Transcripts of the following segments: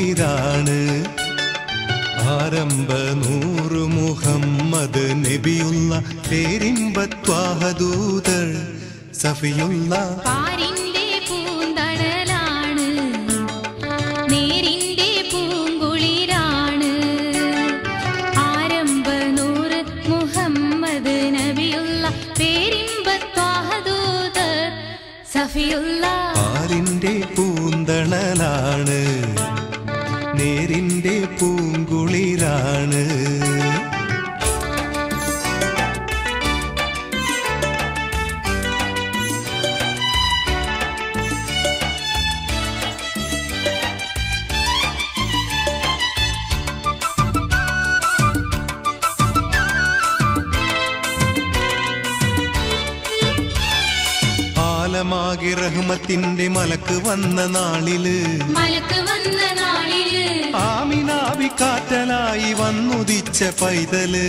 പൂങ്കുളിരാണ്. ആരംഭ നൂറ് മുഹമ്മദ് നബിയുള്ള പേരിമ്പത്വാഹദൂതർ സഫിയുള്ള പാരിന്റെ പൂന്തണലാണ് നേരിന്റെ പൂങ്കുളിരാണ്. ആരംഭ നൂറ് മുഹമ്മദ് നബിയുള്ള പേരിമ്പത്വാഹദൂതർ സഫിയുള്ള പാരിന്റെ പൂന്തണലാണ് നേരിന്റെ പൂങ്കുളിരാണ്. ആലമാകെ റഹ്മത്തിന്റെ മലക്ക് വന്ന നാളില് ആമിനാബി കാറ്റലായി വന്നുദിച്ച പൈതല്.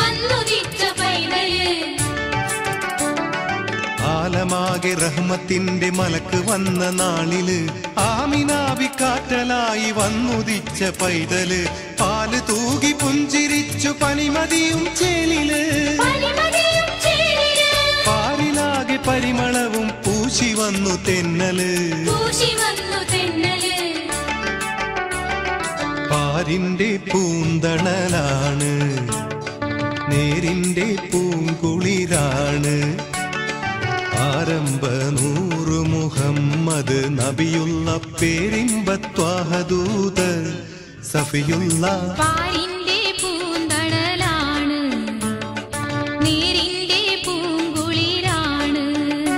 ആലമാകെ റഹ്മത്തിന്റെ മലക്ക് വന്ന നാളില് ആമിനാബി കാറ്റലായി വന്നുദിച്ച പൈതല്. പാല് തൂകി പുഞ്ചിരിച്ചു പനിമതിയും ചേലില്. പാലിലാകെ പരിമളവും പൂശി വന്നു തെന്നല്. പാരിന്റെ പൂന്തണലാണ് നേരിന്റെ പൂങ്കുളിരാണ്. ആരംഭ നൂറ് മുഹമ്മദ് നബിയുള്ള പേരിമ്പത്വാഹദൂതർ സഫിയുള്ള പാരിന്റെ പൂന്തണലാണ് നേരിന്റെ പൂങ്കുളിരാണ്.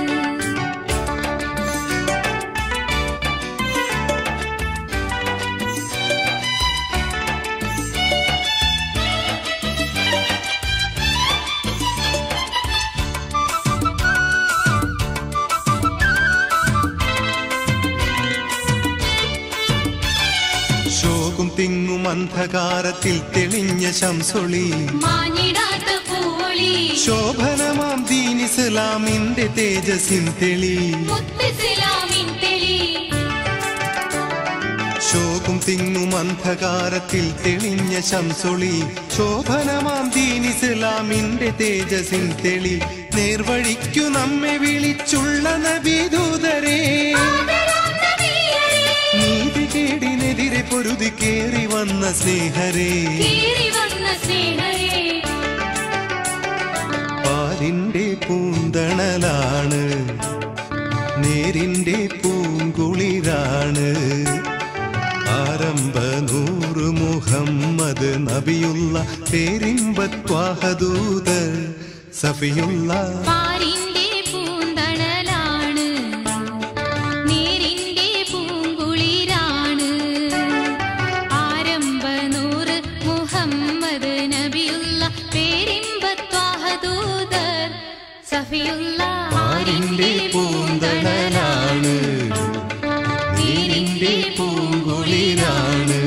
ശോകും തിങ്ങും അന്ധകാരത്തിൽ തെളിഞ്ഞ ശംസൊളി ശോഭനമാം ദീൻ ഇസ്ലാമിന്റെ തേജസ്സിൻ തെളി. ശോകും തിങ്ങും അന്ധകാരത്തിൽ തെളിഞ്ഞ ശംസൊളി ശോഭനമാം ദീൻ ഇസ്ലാമിന്റെ തേജസ്സിൻ തെളി. നേർവഴിക്കു നമ്മെ വിളിച്ചുള്ള നബിദൂതരേ നീതി കേടിനെതിരെ പൊരുതി കേറി വന്ന സ്നേഹരേ. പാരിന്റെ പൂന്തണലാണ് നേരിന്റെ പൂങ്കുളിരാണ്. ആരംഭ നൂറ് മുഹമ്മദ് നബിയുള്ള പേരിമ്പത്വാഹദൂതർ സഫിയുള്ള പാരിന്റെ പൂന്തണലാണ് നേരിന്റെ പൂങ്കുളിരാണ്. ആരംഭ നൂറ് മുഹമ്മദ് നബിയുള്ള പേരിമ്പത്വാഹദൂതർ സഫിയുള്ള പാരിന്റെ പൂന്തണലാണ് നേരിന്റെ പൂങ്കുളിരാണ്.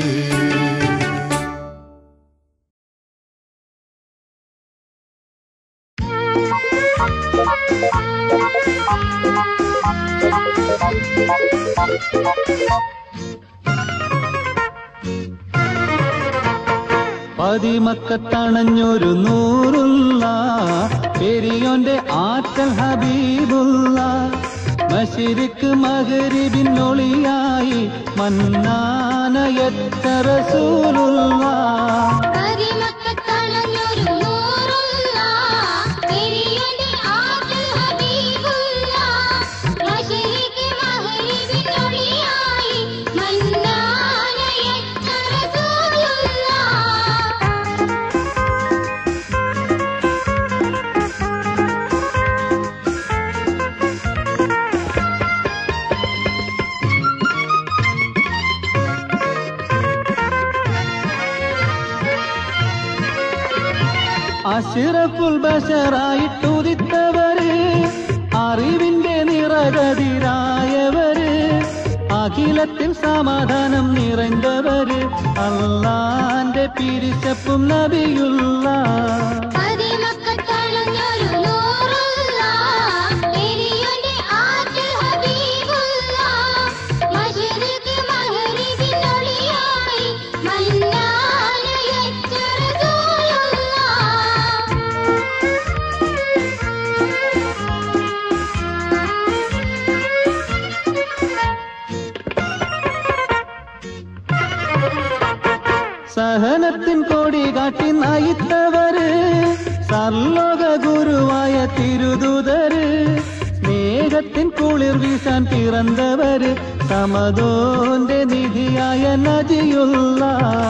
പതിമക്കത്തണഞ്ഞൊരു നൂറുള്ള പെരിയോന്റെ ആറ്റൽ ഹബീബുള്ള മശരിക്ക് മഗ്രിബിനൊളിയായി മന്നാനയറ്റ റസൂലുള്ള. അഷ്റഫുൽ ബശറായിട്ടുദിത്തവര് അറിവിന്റെ നിറകതിരായവര് അഖിലത്തിൽ സമാധാനം നിറഞ്ഞവര് അല്ലാന്റെ പിരിശപ്പും നബിയുള്ള. സഹനത്തിൻ കൊടി കാട്ടി നയിത്തവര് സർലോക ഗുരുവായ തിരുദൂതര് സ്നേഹത്തിൻ കുളിർ വീശാൻ പിറന്നവര് സമദോന്റെ നിധിയായ നബിയുള്ള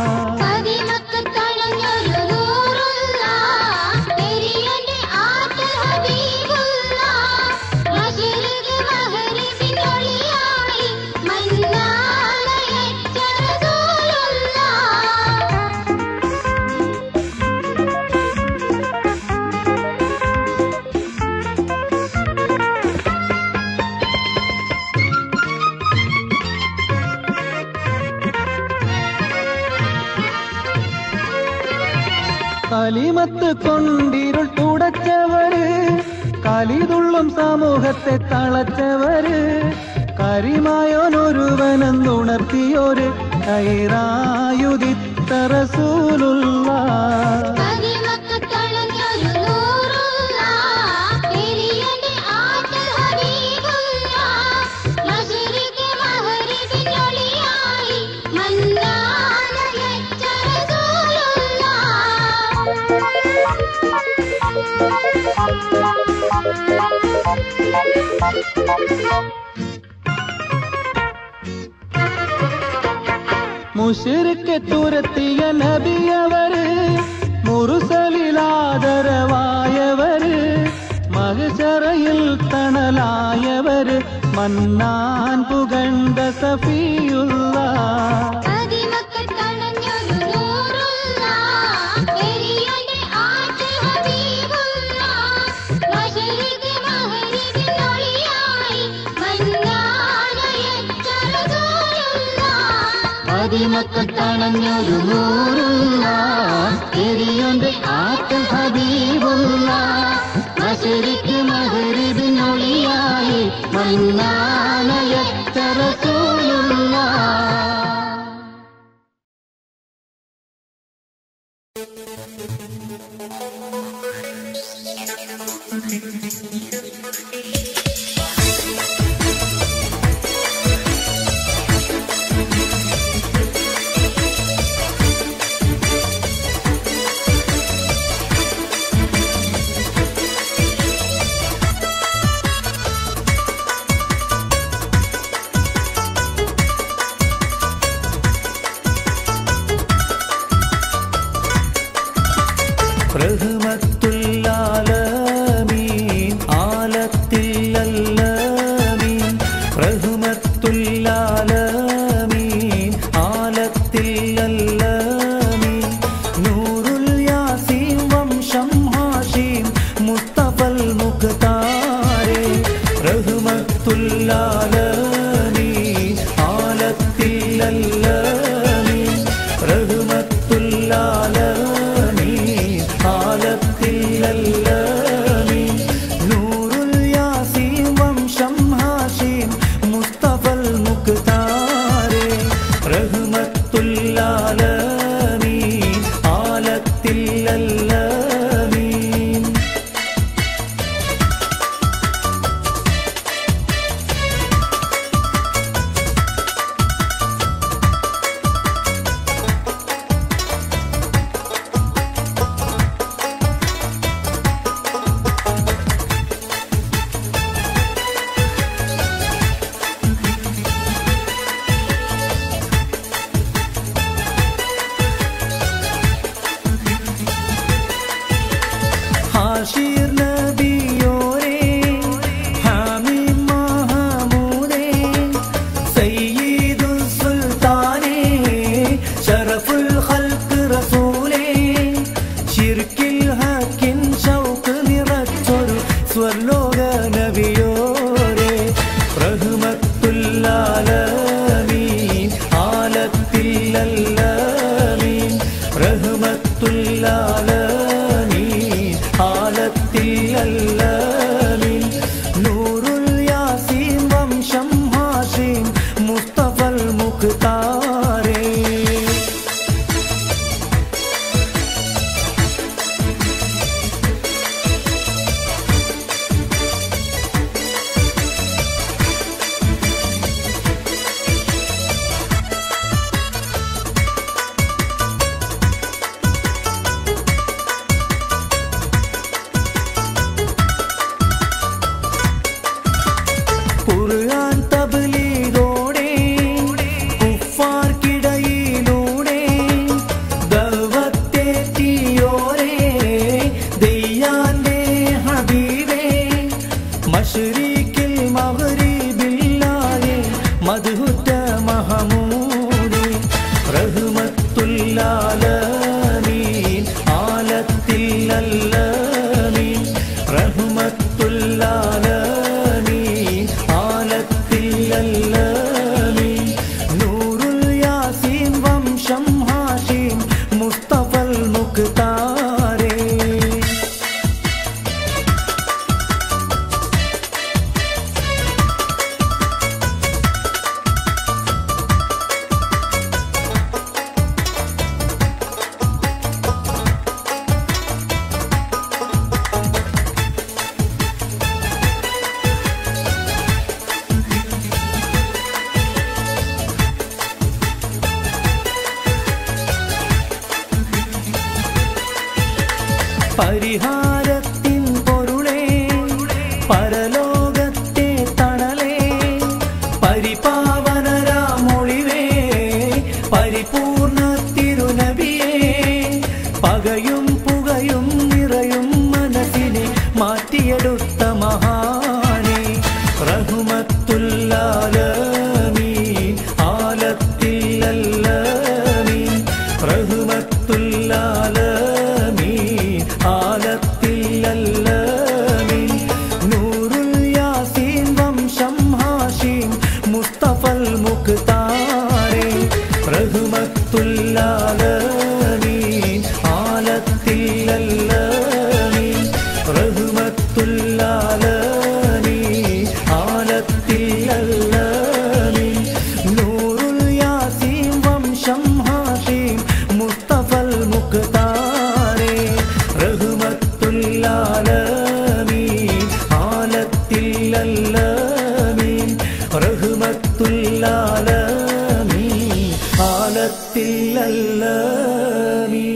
കലിമത്ത് കൊണ്ടിരുൾ തുടച്ചവര് കലിതുള്ളും സമൂഹത്തെ തളച്ചവര് കരിമായോനൊരുവനെന്നുണർത്തിയൊരു കൈറായുദിത്ത റസൂലുള്ള മുശ്രിക്കെ തുരത്തിയ നബിയവര് മുർസലിലാദരവായവര് മഹ്ശറയിൽ തണലായവര് മന്നാൻ പുകണ്ട സഫിയുള്ള മക്കത്തണഞ്ഞൊരു നൂറുള്ള എരിയൊന്റെ ആറ്റൽ ഹബീബുള്ള മശരിക്ക് മഗ്രിബിനൊളിയായി മന്നാനയച്ച റസൂലുള്ള പരിഹാരത്തിൻ പൊരുളേ പരലോകത്തെ തണലേ പരിപാവനരാമൊളിവേ പരിപൂർണ തിരുനബിയേ പകയും പുകയും നിറയും മനസ്സിനെ മാറ്റിയെടുത്ത മഹാനേ റഹ്മത്തുല്ലാലമീൻ ആലത്തിൽ അല്ലമീൻ റഹ്മത്തുല്ലാലമീൻ ആലത്തിൽ അല്ലമീൻ നൂറുൽ യാസീൻ വംശം ഹാഷിം മുസ്തഫൽ മുഖ്താരേ റഹ്മത്തുല്ലാലമീൻ ആലത്തിൽ അല്ലമീൻ റഹ്മത്തുല്ലാലമീൻ ആലത്തിൽ അല്ലമീൻ നൂറുൽ യാസീൻ വംശം ഹാഷിം മുസ്തഫൽ മുഖ്താരേ റഹ്മത്തുല്ലാലമീൻ ആലത്തിൽ അല്ലമീൻ റഹ്മത്തുല്ലാലമീൻ ആലത്തിൽ അല്ലമീൻ.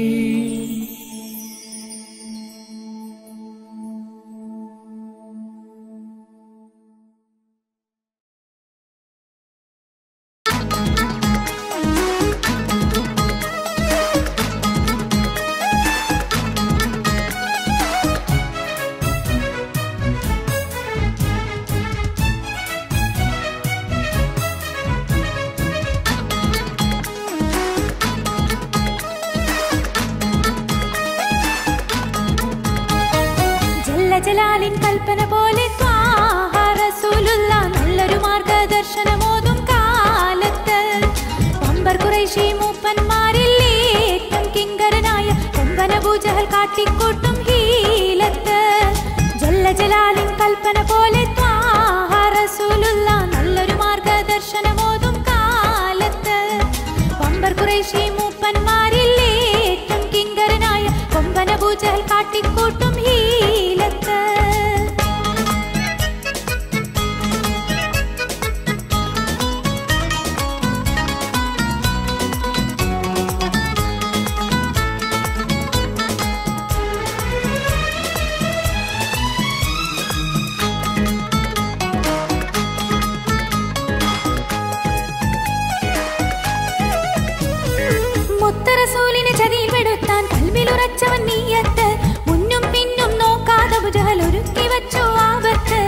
ജലാലിൻ കൽപ്പന പോലെ ത്വാഹ റസൂലുള്ള നല്ലൊരു മാർഗദർശനമോതും കാലത്ത് പമ്പർ ഖുറൈശി മൂപ്പന്മാരിൽ ഏറ്റം കിങ്കരനായ കൊമ്പൻ അബൂജഹൽ കാട്ടിക്കൂട്ടും ഹീലത്ത് ജലാലിൻ കൽപ്പന പോലെ ത്വാഹ റസൂലുള്ള നല്ലൊരു മാർഗദർശനമോതും കാലത്ത് പമ്പർ ഖുറൈശി മൂപ്പന്മാരിൽ ഏറ്റം കിങ്കരനായ കൊമ്പൻ അബൂജഹൽ കാട്ടിക്കൂട്ടും ഹീലത്ത് മുത്തറസൂലിനെ ചതിയിൽപ്പെടുത്താൻ കൽബിലുറച്ചവൻ നീയത്ത് മുന്നും പിന്നും നോക്കാതെ അബൂജഹൽ ഒരുക്കി വച്ചു ആപത്ത്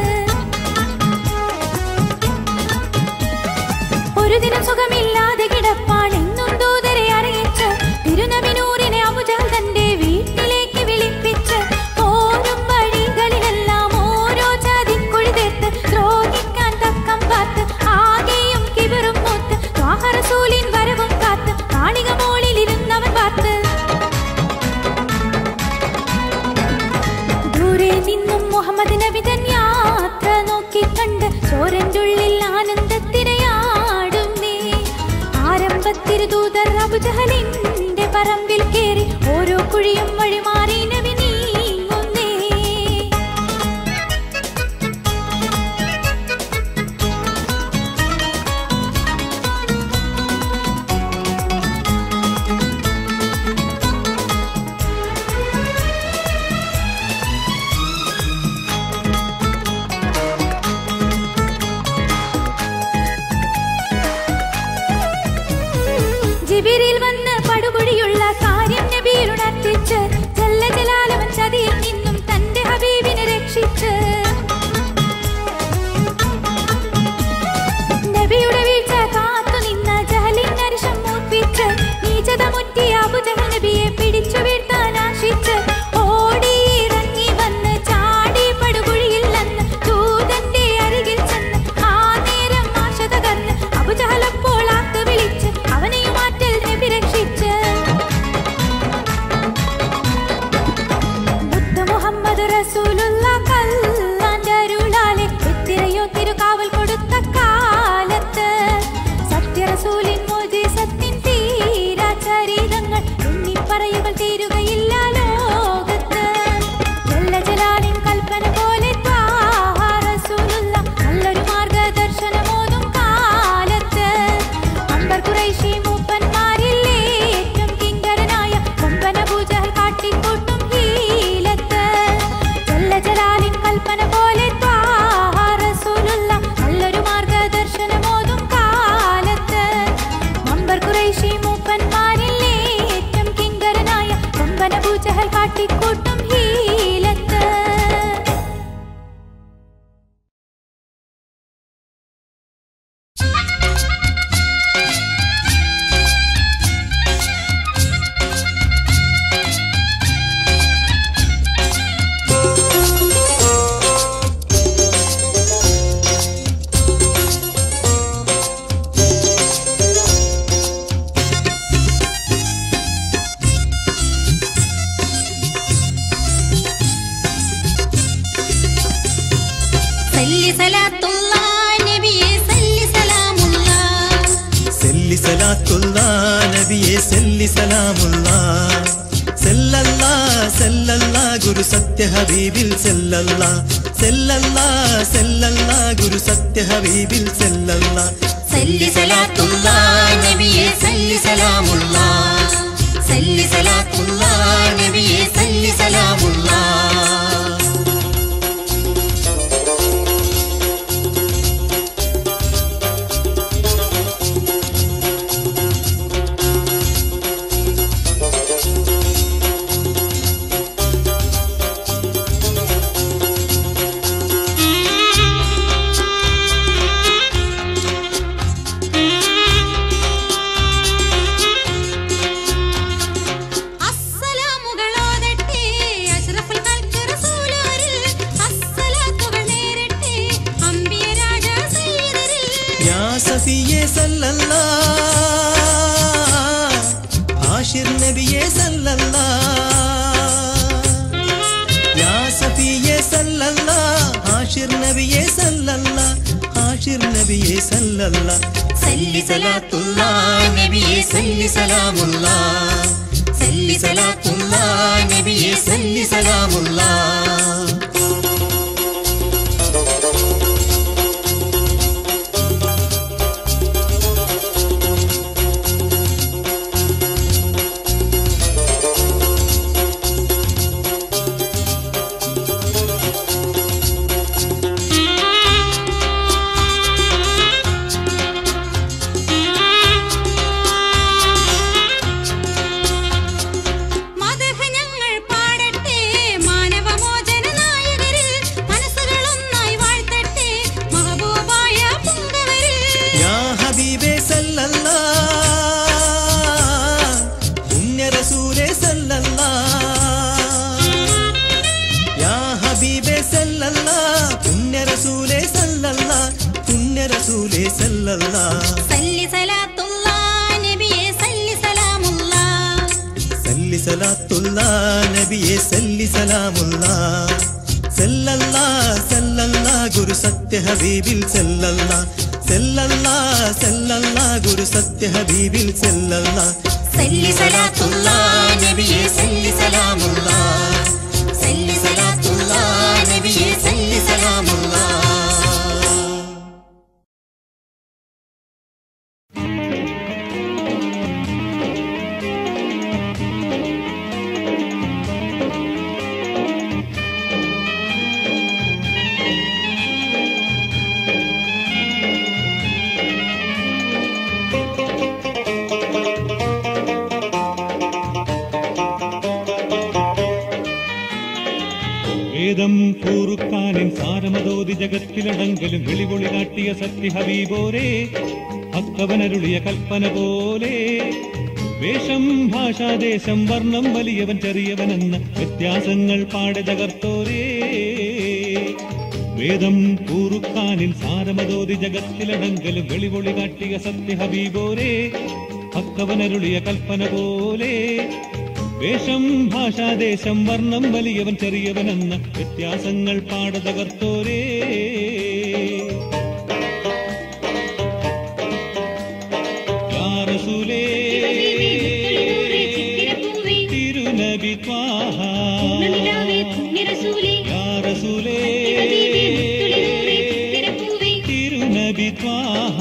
ഒരു ദിനം സുഖമില്ലാതെ കിടപ്പാണെന്നും ദൂതരെ അറിയിച്ച് തിരുനബിനൂറിനെ അബൂജഹൽ തന്റെ വീട്ടിലേക്ക് വിളിപ്പിച്ച് ഓരും വഴികളിലെല്ലാം ഓരോ ചതിക്കുഴി തീർത്ത് ദ്രോഹിക്കാൻ തക്കം പാത്ത് ആകെയും കിബറും മൂത്ത് ത്വാഹ റസൂലിൻ വരവും കാത്ത് കാളിക മോളിലിരുന്നവൻ പാത്ത് ദൂരെ നിന്നും മുഹമ്മദ് നബി തൻ യാത്ര നോക്കിക്കണ്ട് ചോരന്റെ ഉള്ളിൽ ആനന്ദത്തിരയാടുന്നേ ആരംഭത്തിരുദൂതർ അബൂജഹലിന്റെ പറമ്പിൽ കേറി ഓരോ കുഴിയും വഴിമാറി നബി നീങ്ങുന്നേ ജിബിരിൽ വന്ന് പടുകുഴിയുള്ള കാര്യം നബിയിലുണർത്തിച്ച് ജലാലവൻ ചതിയിൽ നിന്നും തന്റെ ഹബീബിനെ രക്ഷിച്ച് നബിയുടെ വീഴ്ച കാത്തു നിന്ന ജഹലിൻ അരിശം മൂർപ്പിച്ച് നീചത മുറ്റിയ അബൂജഹൽ നബിയെ പിടിച്ചു വീഴ്ത്താൻ ആശിച്ച് ഓടിയിറങ്ങി വന്ന് ചാടി പടുകുഴിയിൽ നിന്ന് ദൂതന്റെ അരികിൽ ചെന്ന് ആ നേരം ആശ തകർന്ന് അബൂജഹൽ അപ്പോൾ ആത്ത് വിളിച്ച് അവനെയും ആറ്റൽ നബി രക്ഷിച്ച് മുഹമ്മദ് റസൂലുള്ള കല്ലാന്റെ അരുളാലെ എത്തിരയോ തിരുകാവൽ കൊടുത്ത കാലത്ത് സത്യറസൂലിൻ മോജിസത്തിൻ തീരാ ചരിതങ്ങൾ എണ്ണിപ്പറയുകൾ തീരുകയില്ല ലോകത്ത് ജലാലിൻ കൽപ്പന പോലെ ത്വാഹ റസൂലുള്ള നല്ലൊരു മാർഗദർശനമോതും കാലത്ത് പമ്പർ ഖുറൈശി മൂപ്പന്മാരിൽ ഏറ്റം കിങ്കരനായ കൊമ്പൻ അബൂജഹൽ കാട്ടിക്കൂട്ടും കുറേശി മൂപ്പന്മാരില്ലേ ഏറ്റം കിങ്കരനായ കൊമ്പൻ അബൂജഹൽ കാട്ടിക്കൂട്ടും ഹീലത്ത്. ഗുരു സത്യ ഹബീബിൽ സല്ലല്ലാ സല്ലല്ലാ സല്ലല്ലാ ഗുരു സത്യ ഹബീബിൽ സല്ലല്ലാ സല്ലി സലാത്തുല്ലാ നബിയേ സല്ലി സലാമുല്ലാ സല്ലി സലാത്തുല്ലാ നബിയേ സല്ലി സലാമുല്ലാ സഫിയേ സല്ലല്ലാ ആശിർ നബിയേ സല്ലല്ലാ യാ സഫിയേ സല്ലല്ലാ ആശിർ നബിയേ സല്ലല്ലാ ആശിർ നബിയേ സല്ലല്ലാ സല്ലി സലാത്തുല്ലാ നബിയേ സല്ലി സലാമുല്ലാ സല്ലി സലാത്തുല്ലാ നബിയേ സല്ലി സലാമുല്ലാ സല്ലി സലാത്തുല്ലാ നബിയേ സല്ലി സലാമുല്ലാ സല്ലി സലാത്തുല്ലാ നബിയേ സല്ലി സലാമുല്ലാ സല്ലല്ലാ സല്ലല്ലാ ഗുരു സത്യ ഹബീബിൽ സല്ലല്ലാ സല്ലല്ലാ സല്ലല്ലാ ഗുരു സത്യ ഹബീബിൽ സല്ലല്ലാ സല്ലി സലാത്തുല്ലാ നബിയേ സല്ലി സലാമുല്ലാ സല്ലി സലാത്തുല്ലാ നബിയേ സല്ലി സലാമുല്ലാ വേദം കൂറുക്കാനിൻ സാരമതോതി ജഗത്തിലടങ്കലും വെളിപൊളി കാട്ടിയ സത്യ ഹബീബോരേ അക്കവനരുളിയ കൽപ്പന പോലെ വേഷം ഭാഷാദേശം വർണ്ണം വലിയവൻ ചെറിയവനെന്ന വ്യത്യാസങ്ങൾ പാടെ തകർത്തോരേ വേദം കൂറുക്കാനിൻ സാരമതോതി ജഗത്തിലടങ്കലും വെളിപൊളി കാട്ടിയ സത്യ ഹബീബോരേ അക്കവനരുളിയ കൽപ്പന പോലെ വേഷം ഭാഷാദേശം വർണ്ണം വലിയവൻ ചെറിയവനെന്ന വ്യത്യാസങ്ങൾ പാട തകർത്തോരേ യാ റസൂലേ തിരുനബി ത്വാഹ യാ റസൂലേ തിരുനബി ത്വാഹ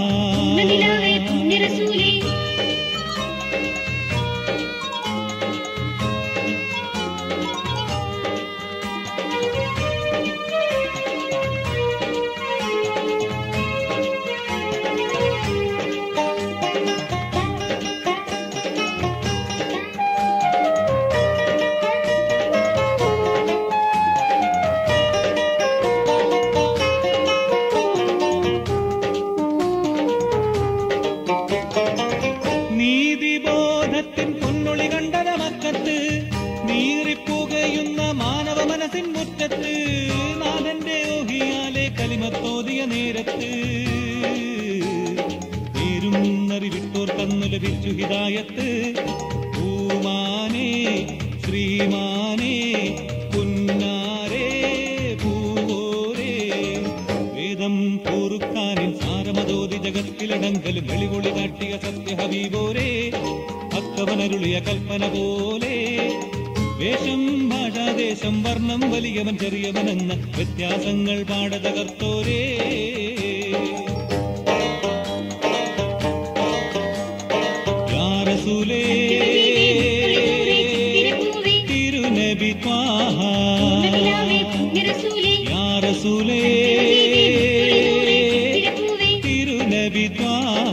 ബോധത്തിൻ പൊന്നൊളി കണ്ടത മക്കത്ത് നീറിപ്പുകയുന്ന മാനവ മനസ്സിൻ മുറ്റത്ത് നാഥന്റെ ഓഹിയാലെ കലിമത്തോതിയ നേരത്ത് പേരുന്നറിവിട്ടോർ തന്നു ലഭിച്ചു ഹിദായത്ത്. പൂമാനേ ശ്രീമാനേ പുന്നാരേ പൂവോരേ വേദം പൂറുക്കാനിൽ സാരമതോതി ജഗത്തിലടങ്കലും വെളിവൊളി കാട്ടിയ സത്യ ഹബീബോരേ അക്കവനരുളിയ കൽപ്പന പോലെ വേഷം ഭാഷാദേശം വർണ്ണം വലിയവൻ ചെറിയവനെന്ന വ്യത്യാസങ്ങൾ പാടതകർത്തോരേ. യാ റസൂലേ തിരുനബി ത്വാഹ യാ റസൂലേ തിരുനബി ത്വാഹ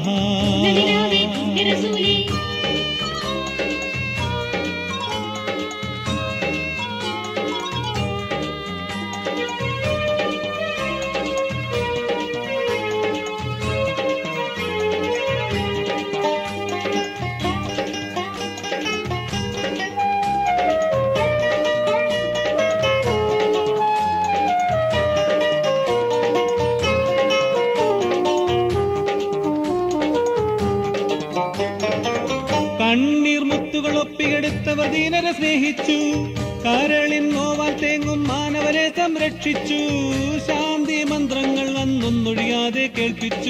കണ്ണീർ മുത്തുകൾ ഒപ്പിയെടുത്തവർ ദീനരെ സ്നേഹിച്ചു. കരളിൻ നോവാൽ തേങ്ങും മാനവരെ സംരക്ഷിച്ചു. ശാന്തി മന്ത്രങ്ങൾ അന്നൊന്നൊഴിയാതെ കേൾപ്പിച്ചു.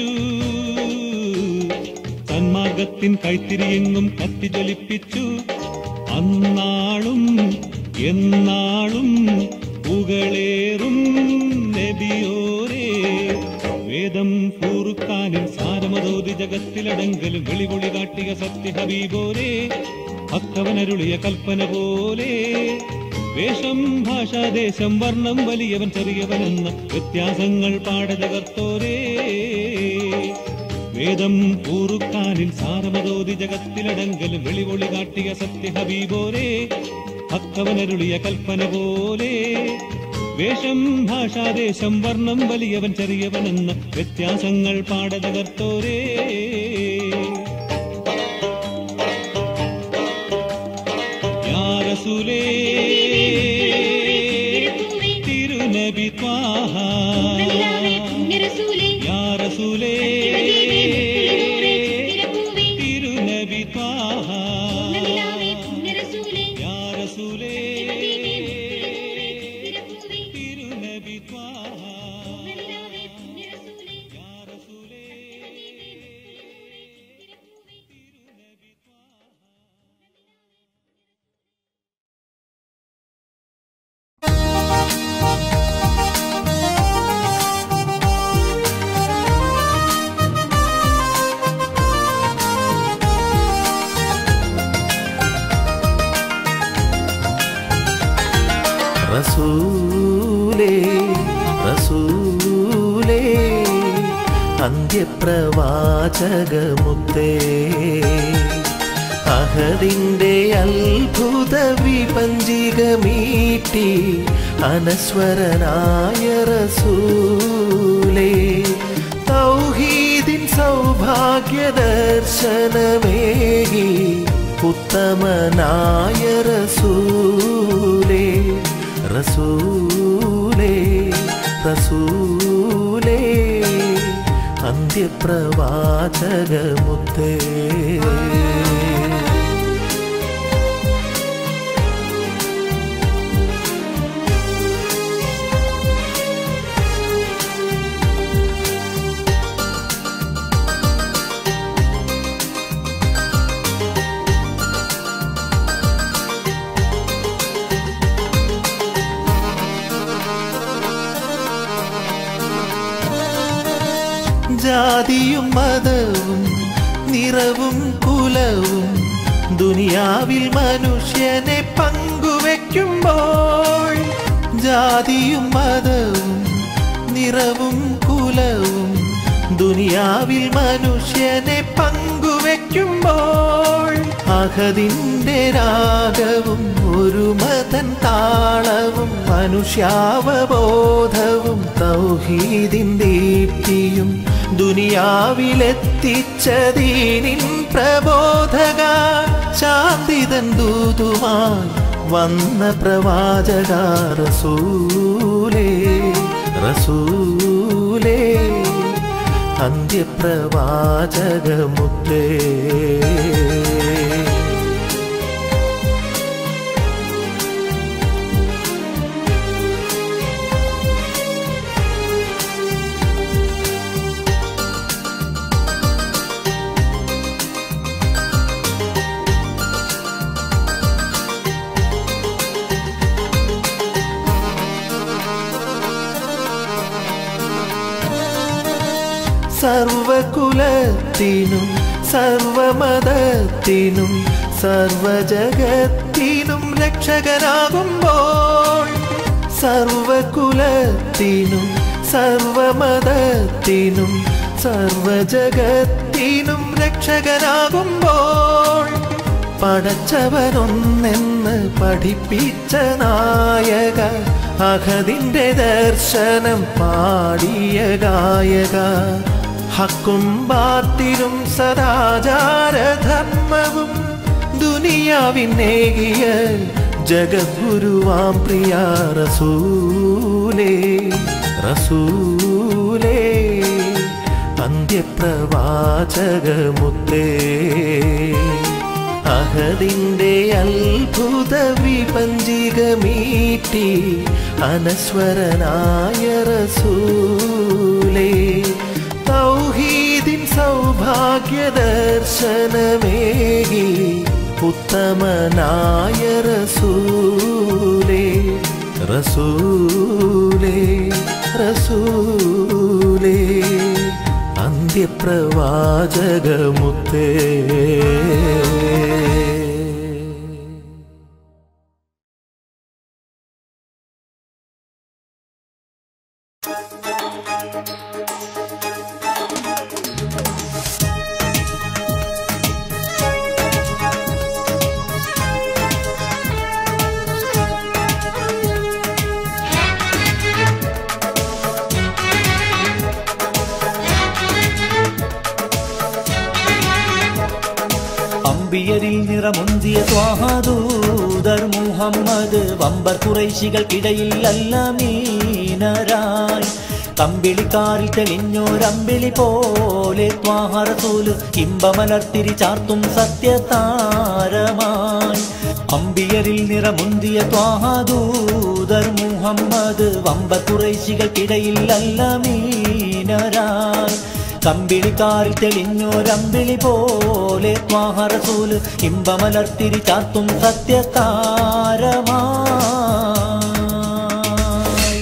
സന്മാർഗത്തിൻ കൈത്തിരിയെങ്ങും കത്തിജ്വലിപ്പിച്ചു. അന്നാളും എന്നാളും പുകളേറും നബിയോരേ വേദം പൂറുക്കാനിൽ സാരമതോതി ജഗത്തിലടങ്കലും വെളിപൊളി കാട്ടിയ സത്യ ഹബീബോരേ അക്കവനരുളിയ കൽപ്പന പോലെ വേഷം ഭാഷാദേശം വർണ്ണം വലിയവൻ ചെറിയവനെന്ന വ്യത്യാസങ്ങൾ പാടതകർത്തോരേ. വേദം പൂറുക്കാനിൽ സാരമതോതി ജഗത്തിലടങ്കലും വെളിപൊളി കാട്ടിയ സത്യ ഹബീബോരേ അക്കവനരുളിയ കൽപ്പന പോലെ വേഷം ഭാഷാദേശം വർണ്ണം വലിയവൻ ചെറിയവനെന്ന വ്യത്യാസങ്ങൾ പാടതകർത്തോരേ. യാ റസൂലേ തിരുനബി ത്വാഹ യാ റസൂലേ തിരുനബി ത്വാഹ യാ റസൂലേ റസൂലേ റസൂലേ അന്ത്യപ്രവാചകമുത്തേ അഹദിന്റെ അത്ഭുത വിപഞ്ചികമീട്ടി അനശ്വരനായ റസൂലേ തൗഹീദിൻ സൗഭാഗ്യ ദർശനമേകി ഉത്തമനായ റസൂലേ റസൂലേ റസൂലേ അന്ത്യപ്രവാചകമുത്തേ ജാതിയും മതവും നിറവും കുലവും ദുനിയാവിൽ മനുഷ്യനെ പങ്കുവെക്കുമ്പോൾ ജാതിയും മതവും നിറവും കുലവും ദുനിയാവിൽ മനുഷ്യനെ പങ്കുവെക്കുമ്പോൾ അഹദിന്റെ രാഗവും ഒരു മതൻ താളവും മനുഷ്യാവബോധവും തൗഹീദിൻ ദീപ്തിയും ദുനിയാവിലെത്തിച്ച ദീനിൻ പ്രബോധക ശാന്തിതൻ ദൂതുമായി വന്ന പ്രവാചക റസൂലേ റസൂലേ അന്ത്യപ്രവാചകമുത്തേ സർവകുലത്തിനും സർവമതത്തിനും സർവജഗത്തിനും രക്ഷകനാകുമ്പോൾ സർവകുലത്തിനും സർവമതത്തിനും സർവജഗത്തിനും രക്ഷകനാകുമ്പോൾ പടച്ചവനൊന്നെന്ന് പഠിപ്പിച്ച നായക അഹദിന്റെ ദർശനം പാടിയ ഗായക ഹക്കും ബാത്തിലും സദാചാരധർമ്മവും ദുനിയാവിനേകിയ ജഗദ്ഗുരുവാം പ്രിയ റസൂലേ റസൂലേ അന്ത്യപ്രവാചകമുത്തേ അഹദിന്റെ അത്ഭുത വിപഞ്ചികമീട്ടി അനശ്വരനായ റസൂലേ തൗഹീദിൻ സൗഭാഗ്യ ദർശനമേകി ഉത്തമനായ റസൂലേ റസൂലേ റസൂലേ അന്ത്യപ്രവാചകമുത്തേ അമ്പിയരിൽ നിറമുന്തിയ ത്വാഹദൂതർ മുഹമ്മദ് വമ്പർ ഖുറൈശികൾക്കിടയിൽ അല്ലമീനരായി കമ്പിളിക്കാറിൽ തെളിഞ്ഞോരമ്പിളി പോലെ ത്വാഹ റസൂല് ഇമ്പമലർത്തിരി ചാർത്തും സത്യതാരമായി അമ്പിയരിൽ നിറമുന്തിയ ത്വാഹദൂതർ മുഹമ്മദ് വമ്പർ ഖുറൈശികൾക്കിടയിൽ അല്ലമീനരായി കമ്പിളിക്കാറിൽ തെളിഞ്ഞോരമ്പിളി പോലെ ത്വാഹ റസൂല് ഇമ്പമലർത്തിരി ചാർത്തും സത്യതാരമായി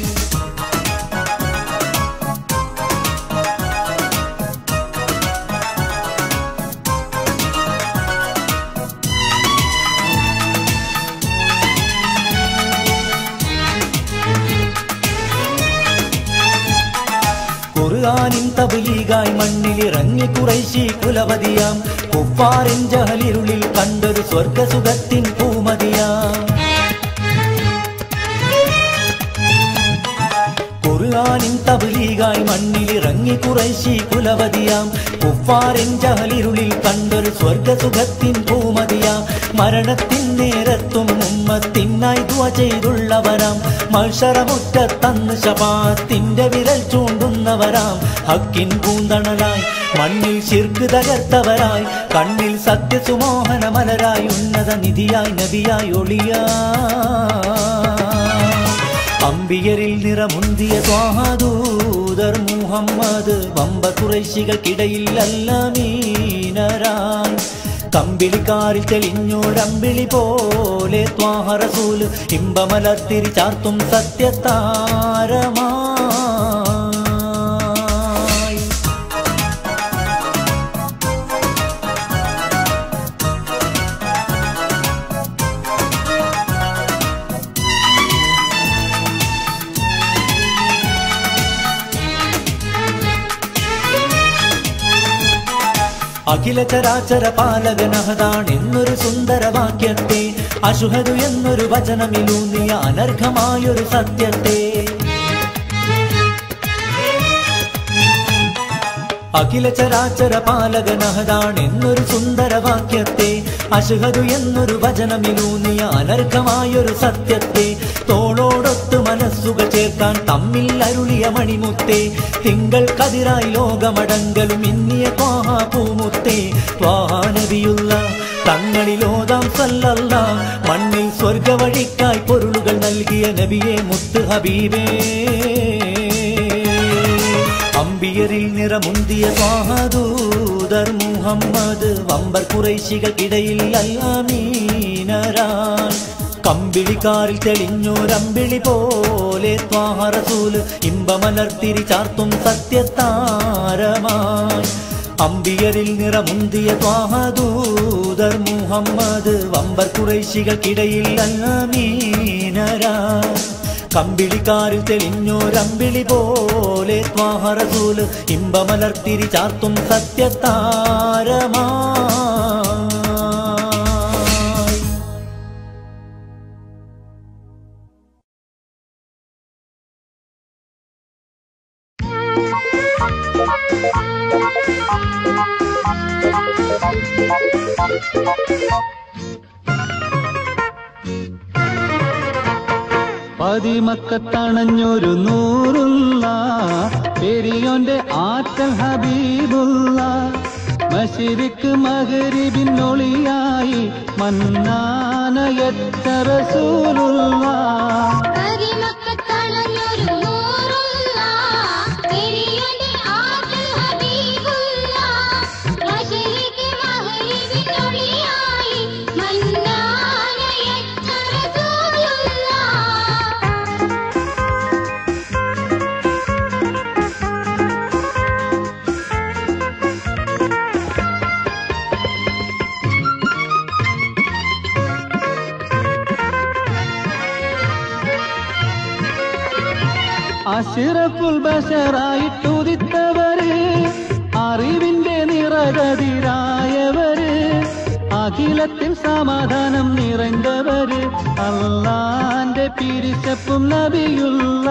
ഖുർആനിൻ തബ്ലീഗായി മണ്ണിലിറങ്ങി ഖുറൈശി കുലപതിയാം കുഫാറിൻ ജഹലിരുളിൽ കണ്ടൊരു സ്വർഗസുഖത്തിൻ പൂമതിയാം ഖുർആനിൻ തബ്ലീഗായി മണ്ണിലിറങ്ങി ഖുറൈശി കുലപതിയാം കുഫാറിൻ ജഹലിരുളിൽ കണ്ടൊരു സ്വർഗസുഖത്തിൻ പൂമതിയാം മരണത്തിൻ നേരത്തും ഉമ്മത്തിനായി ദുആ ചെയ്തുള്ളവരാം മൽശറമുറ്റത്തന്ന് ശഫാഅത്തിന്റെ വിരൽ ചൂണ്ടുന്നവരാം ഹക്കിൻ പൂന്തണലായി മണ്ണിൽ ശിർക്ക് തകർത്തവരായി കണ്ണിൽ സത്യസുമോഹന മലരായി ഉന്നത നിധിയായി നബിയായി ഒളിയായി അമ്പിയരിൽ നിറമുന്തിയ ത്വാഹദൂതർ മുഹമ്മദ് വമ്പർ ഖുറൈശികൾക്കിടയിൽ അല്ലമീനരായി കമ്പിളിക്കാറിൽ തെളിഞ്ഞോരമ്പിളി പോലെ ത്വാഹ റസൂല് ഇമ്പമലർത്തിരി ചാർത്തും സത്യതാരമായി അഖില ചരാചര പാലകനഹതാണെന്നൊരു സുന്ദരവാക്യത്തെ, അശുഹദു എന്നൊരു വചനമിലൂന്നിയ അനർഘമായൊരു സത്യത്തെ. അഖില ചരാചര പാലകനഹതാണെന്നൊരു സുന്ദരവാക്യത്തെ, അശുഹദു എന്നൊരു വചനമിലൂന്നിയ അനർഘമായൊരു സത്യത്തെ. തോളോടൊത്ത് മനസ്സുകൾ ചേർക്കാൻ തമ്മിൽ അരുളിയ മണിമുത്തേ, തിങ്കൾ കതിരായി ലോകമടങ്കലും ഇന്നിയ ത്വാഹ പൂമുത്തേ. ത്വാഹ നബിയുള്ള തങ്ങളിലോതാം സല്ലല്ലാ, മണ്ണിൽ സ്വർഗവഴിക്കായി പൊരുളുകൾ നൽകിയ നബിയെ മുത്ത് ഹബീബേ. അമ്പിയരിൽ നിറമുന്തിയ ത്വാഹദൂതർ മുഹമ്മദ്, വമ്പർ കുറൈശികൾക്കിടയിൽ അല്ലാമീനരാൻ. കമ്പിളിക്കാരിൽ തെളിഞ്ഞോരമ്പിളി പോലെ ത്വാഹ റസൂല്, ഇമ്പമലർത്തിരി ചാർത്തും സത്യത്താരമായി. അമ്പിയരിൽ നിറമുന്തിയ ത്വാഹദൂതർ മുഹമ്മദ്, വമ്പർ കുറൈശികൾക്കിടയിൽ അല്ലാമീനരാൻ. കമ്പിളിക്കാരിൽ തെളിഞ്ഞോരമ്പിളി പോലെ ത്വാഹ റസൂല്, ഇമ്പമലർത്തിരി ചാർത്തും സത്യത്താരമായി. പതിമക്കത്തണഞ്ഞൊരു നൂറുള്ള പെരിയോന്റെ ആറ്റൽ ഹബീബുള്ള, മശരിക്ക് മഗ്രിബിനൊളിയായി മന്നാനയറ്റ റസൂലുള്ള. അഷ്റഫുൽ ബശറായിട്ടുദിത്തവര്, അറിവിന്റെ നിറകതിരായവര്, അഖിലത്തിൽ സമാധാനം നിറഞ്ഞവര്, അല്ലാന്റെ പിരിശപ്പും നബിയുള്ള.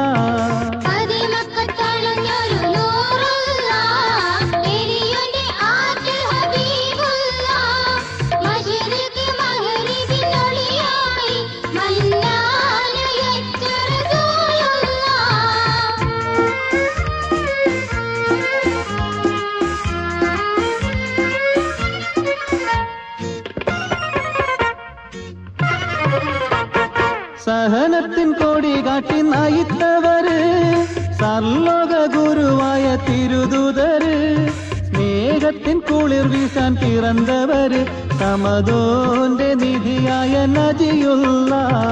സഹനത്തിൻ കൊടി കാട്ടി നയിത്തവര്, സർലോക ഗുരുവായ തിരുദൂതര്, സ്നേഹത്തിൻ കുളിർ വീശാൻ പിറന്നവര്, സമദോന്റെ നിധിയായ നജിയുള്ള.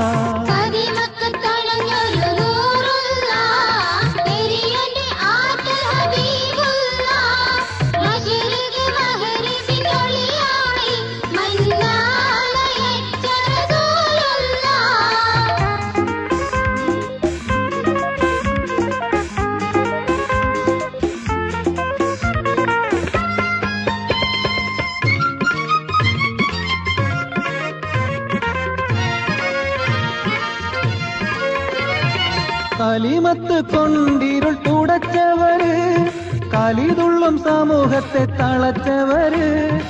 കലിമത്ത് കൊണ്ടിരുൾ തുടച്ചവര്, കലിതുള്ളും സമൂഹത്തെ തളച്ചവര്,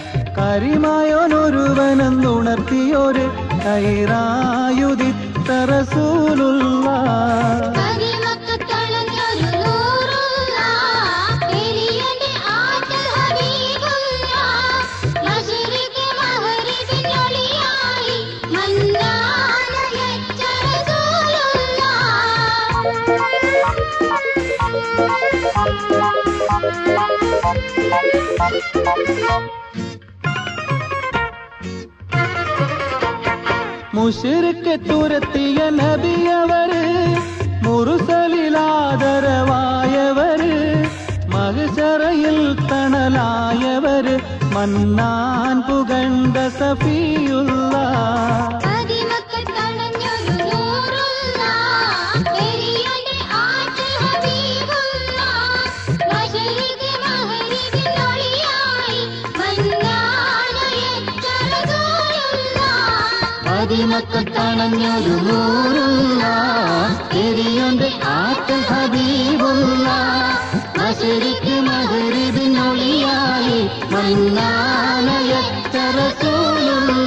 കരിമായോനൊരുവനെന്നുണർത്തിയോര്, കൈറായുദിത്ത റസൂലുള്ള. മുശ്രിക്ക് തുരത്തിയ നബിയവര്, മുർസലിലാദരവായവര്, മഹ്ശറയിൽ തണലായവര്, മന്നാൻ പുകണ്ട സഫിയുള്ള. Bye. മദിമക്കത്തണഞ്ഞൊരു നൂറുള്ള എരിയൊന്റെ ആറ്റൽ ഹബീബുള്ള മശരിക്ക് മഗ്രിബിനൊളിയായി മന്നാനയച്ച റസൂലുള്ള.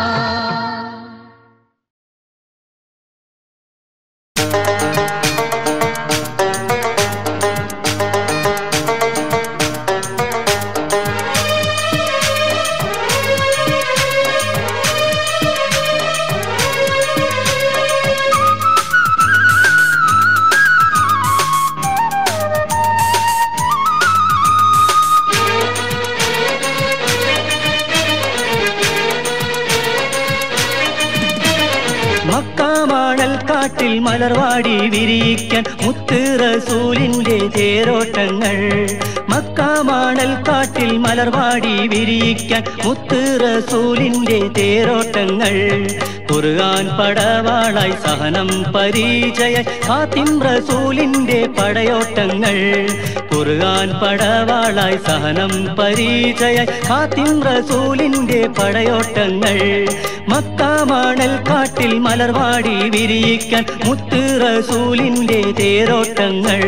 കാട്ടിൽ മലർവാടി വിരിയിക്കാൻ മുത്ത് റസൂലിന്റെ തേരോട്ടങ്ങൾ. മക്കാമാണൽ കാട്ടിൽ മലർവാടി വിരിയിക്കാൻ മുത്ത് റസൂലിന്റെ തേരോട്ടങ്ങൾ. ഖുർആൻ പടവാളായി സഹനം പരിചയ ഖാതിം റസൂലിന്റെ പടയോട്ടങ്ങൾ. ഖുർആൻ പടവാളായി സഹനം പരിചയ ഖാതിം റസൂലിന്റെ പടയോട്ടങ്ങൾ. മക്കാമാണൽ കാട്ടിൽ മലർവാടി വിരിയിക്കാൻ മുത്ത് റസൂലിന്റെ തേരോട്ടങ്ങൾ.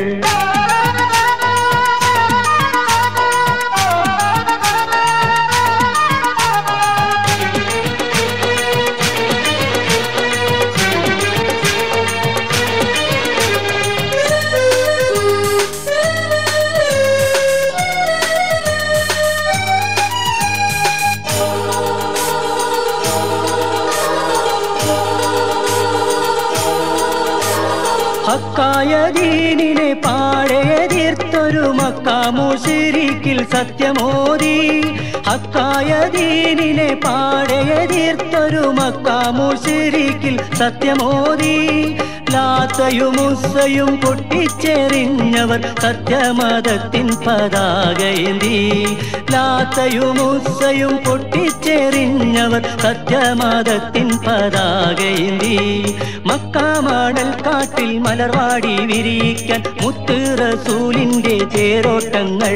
ഹക്കായ ദീനിനെ പാടെതിർത്തൊരു മക്കാ മുശ്രിക്കിൽ സത്യമോദി. ഹക്കായ ദീനിനെ പാടെതിർത്തൊരു മക്കാ മുശ്രിക്കിൽ സത്യമോദി. ലാത്തയും ഉസ്സയും പൊട്ടിച്ചെറിഞ്ഞവർ സത്യമതത്തിൻ പതാകയേന്തി. ലാത്തയും ഉസ്സയും പൊട്ടിച്ചെറിഞ്ഞവർ സത്യമതത്തിൻ പതാകയേന്തി. മക്കാമാണൽ കാട്ടിൽ മലർവാടി വിരിയിക്കാൻ മുത്ത് റസൂലിന്റെ തേരോട്ടങ്ങൾ.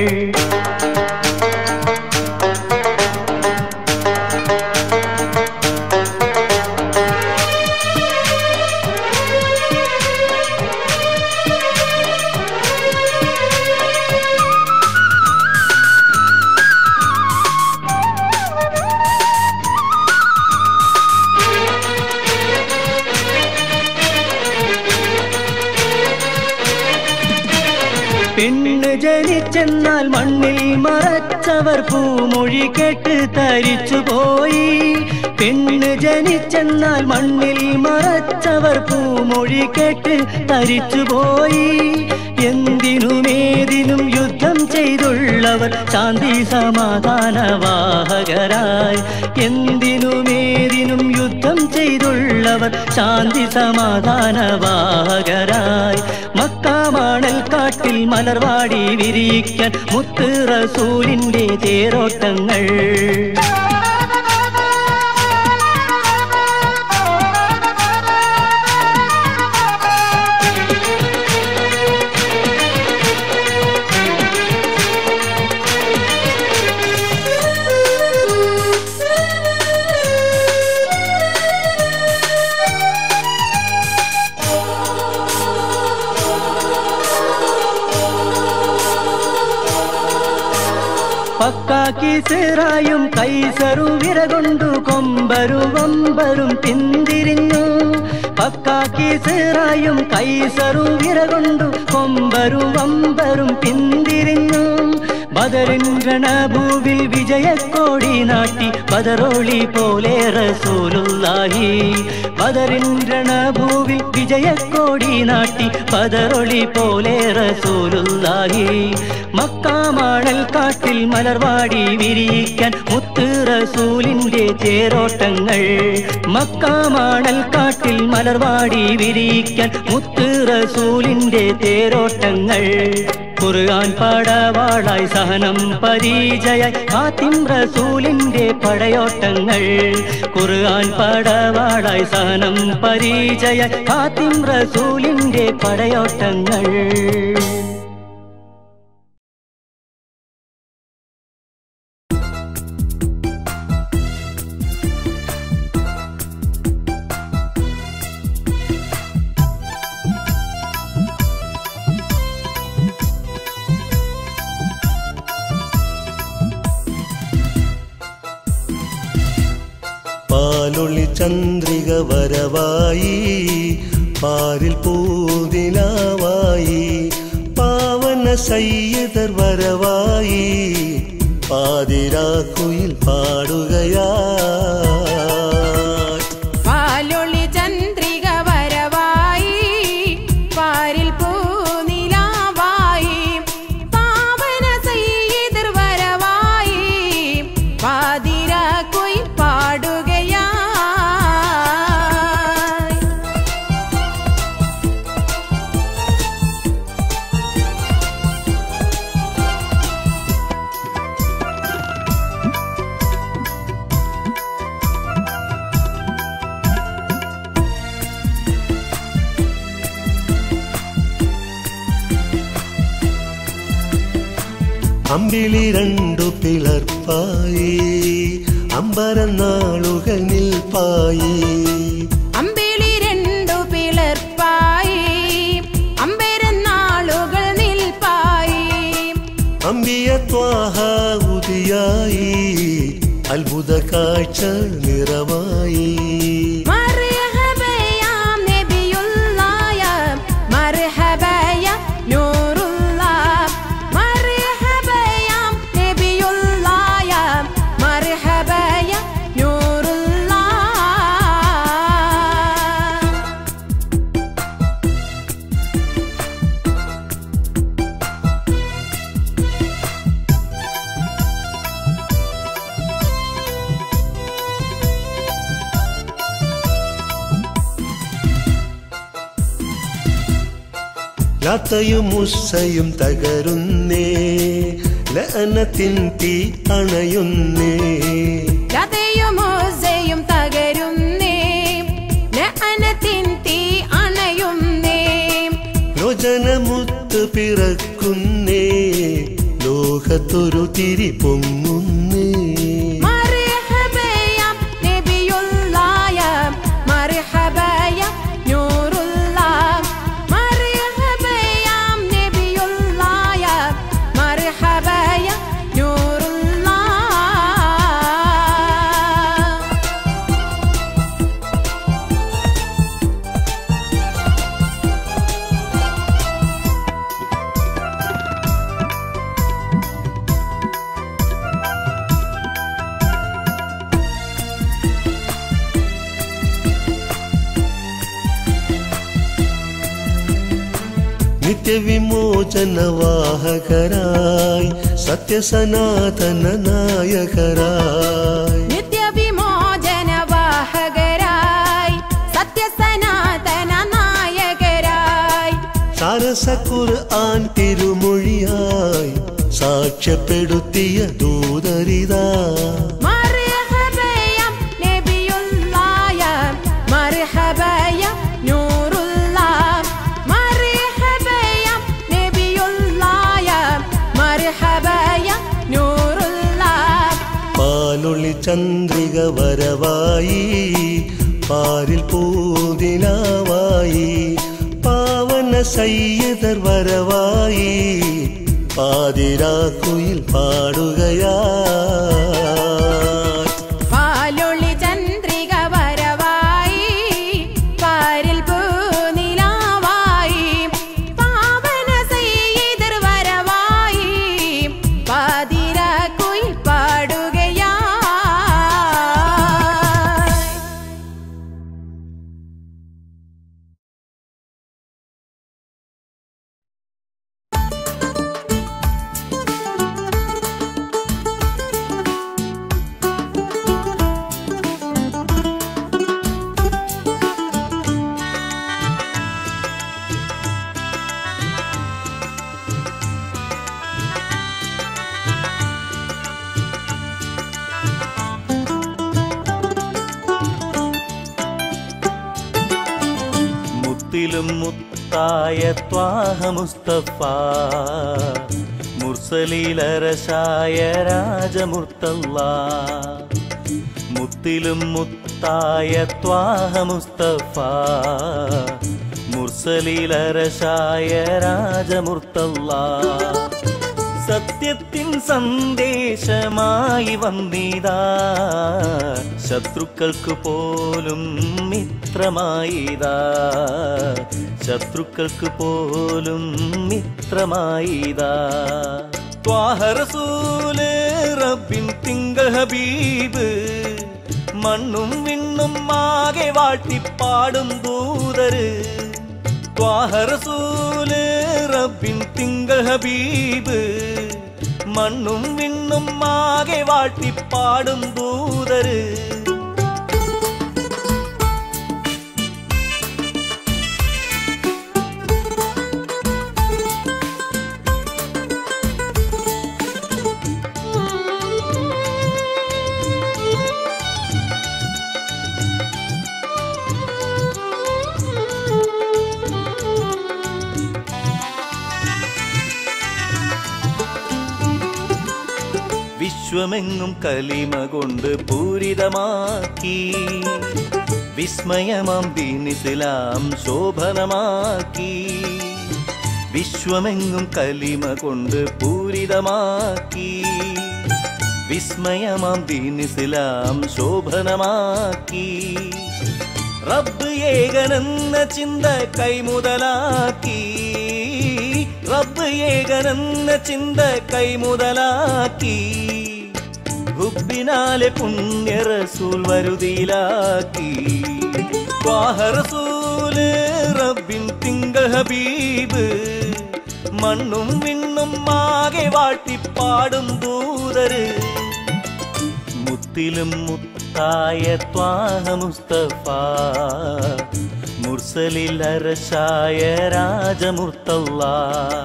പെണ്ണ് ജനിച്ചെന്നാൽ മണ്ണിൽ മറച്ചവർ പൂമൊഴി കേട്ട് തരിച്ചുപോയി. പെണ്ണ് ജനിച്ചെന്നാൽ മണ്ണിൽ മറച്ചവർ പൂമൊഴി കേട്ട് തരിച്ചുപോയി. എന്തിനുമേതിനും യുദ്ധം ചെയ്തുള്ളവർ ശാന്തി സമാധാനവാഹകരായി. എന്തിനുമേതിനും യുദ്ധം ചെയ്തുള്ളവർ ശാന്തി സമാധാനവാഹകരായി. മക്കാമാണൽ കാട്ടിൽ മലർവാടി വിരിയിക്കാൻ മുത്ത് റസൂലിന്റെ തേരോട്ടങ്ങൾ. പക്കാക്കിസറായും കൈസറും വിരകൊണ്ടു കൊമ്പരും വമ്പരും പിന്തിരിഞ്ഞു. പക്കാക്കിസറായും കൈസറും വിരകൊണ്ടു കൊമ്പരും വമ്പരും പിന്തിരിഞ്ഞു. ബദറിൻ രണഭൂവിൽ വിജയക്കോടി നാട്ടി ബദറോളി പോലെ റസൂലുള്ളാഹി. ബദറിൻ രണഭൂവിൽ വിജയക്കോടി നാട്ടി ബദറോളി പോലെ റസൂലുള്ളാഹി. മക്കാമാണൽ കാട്ടിൽ മലർവാടി വിരിയിക്കാൻ മുത്ത് റസൂലിന്റെ തേരോട്ടങ്ങൾ. മക്കാമാണൽ കാട്ടിൽ മലർവാടി വിരിയിക്കാൻ മുത്ത് റസൂലിന്റെ തേരോട്ടങ്ങൾ. ഖുർആൻ പടവാളായി സഹനം പരിചയ ഖാതിം റസൂലിന്റെ പടയോട്ടങ്ങൾ. ഖുർആൻ പടവാളായി സഹനം പരിചയ ഖാതിം റസൂലിന്റെ പടയോട്ടങ്ങൾ. പാലൊളി ചന്ദ്രിക വരവായി പാരിൽ പൂനിലാവായി പാവന സയ്യിദർ വരവായി പാതിരാക്കുയിൽ പാടുകയാ പാലൊളി ചന്ദ്രിക വരവായി പാരിൽ പൂനിലാവായി പാവന സയ്യിദർ വരവായി പാതിരാക്കുയിൽ പാടുകയാ അമ്പിളി രണ്ടു പിളർപ്പായി അമ്പരനാളുകൾ നിൽപ്പായി അമ്പിളി രണ്ടു പിളർപ്പായി അമ്പരനാളുകൾ നിൽപ്പായി അമ്പിയ ത്വാഹ ഉദിയായി അത്ഭുത കാഴ്ച നിറവായി മർഹബയാം നബിയുള്ളായ മർഹബയ നൂറുല്ലാഹ് മർഹബയാം നബിയുള്ളായ മർഹബയ നൂറുല്ലാഹ് ലാത്തയും മുസ്സയും തകരുന്നേ ലഅനത്തിൻ തീ അണയുന്നേ ലതയും ഓസയും തകരുന്നേ ലഅനത്തിൻ തീ അണയുന്നേ ലോചനമുത്ത് പിറക്കുന്നേ ലോകത്തൊരു തിരി പൊങ്ങുന്നേ മർഹബയാം നബിയുള്ളായ മർഹബയ നൂറുല്ലാഹ് മർഹബയാം നബിയുള്ളായ മർഹബയ നൂറുല്ലാഹ് നിത്യവിമോചനവാഹകരായി സത്യസനാതന നായകരായി നിത്യവിമോചനവാഹകരായി സത്യസനാതന നായകരായി സാരസ ഖുർആൻ തിരുമൊഴിയായി സാക്ഷ്യപ്പെടുത്തിയ ദൂതരിതാ മർഹബയാം നബിയുള്ളായ മർഹബയ നൂറുല്ലാഹ് മർഹബയാം നബിയുള്ളായ മർഹബയ നൂറുല്ലാഹ് പാലൊളി ചന്ദ്രിക വരവായി പാരിൽ പൂതിനാവായി പാവന സയ്യിദർ വരവായി പാതിരാക്കുയിൽ പാടുകയാ പാലൊളി ചന്ദ്രിക വരവായി പാരിൽ പൂനിലാവായി പാവന സയ്യിദർ വരവായി പാതിരാക്കുയിൽ പാടുകയാ മുത്തിലും മുത്തായ ത്വാഹ മുസ്തഫ മുർസലീലരശായ രാജമുർത്തല്ല മുത്തിലും മുത്തായ ത്വാഹ മുസ്തഫ മുർസലീലരശായ രാജമുർത്തല്ല സത്യത്തിൻ സന്ദേശമായി വന്നിതാ, ശത്രുക്കൾക്ക് പോലും മിത്രമായിതാ, ശത്രുക്കൾക്ക് പോലും മിത്രമായിതാ. ത്വാഹ റസൂല് റബ്ബിൻ തിങ്കൾ ഹബീബ്, മണ്ണും വിണ്ണും ആകെ വാഴ്ത്തിപ്പാടും ദൂതര്. ത്വാഹ റസൂല് റബ്ബിൻ തിങ്കൾ ഹബീബ്, മണ്ണും വിണ്ണും ആകെ വാഴ്ത്തിപ്പാടും ദൂതര്. വിശ്വമെങ്ങും കലിമ കൊണ്ട് പൂരിതമാക്കി, വിസ്മയമാം ദീൻ ഇസ്ലാം ശോഭനമാക്കി. വിശ്വമെങ്ങും കലിമ കൊണ്ട് പൂരിതമാക്കി, വിസ്മയമാം ദീൻ ഇസ്ലാം ശോഭനമാക്കി. റബ്ബ് ഏകനെന്ന ചിന്ത കൈമുതലാക്കി, റബ്ബ് ഏകനെന്ന ചിന്ത കൈമുതലാക്കി. ഹുബ്ബിനാലെ പുണ്യ റസൂൽ വരുതിയിലാക്കി. ത്വാഹ റസൂല് റബ്ബിൻ തിങ്കൾ ഹബീബ്, മണ്ണും വിണ്ണും ആകെ വാഴ്ത്തിപ്പാടും ദൂതര്. മുത്തിലും മുത്തായ ത്വാഹ മുസ്തഫ, മുർസലിൽ അർശായ രാജമുർത്തല്ലാ.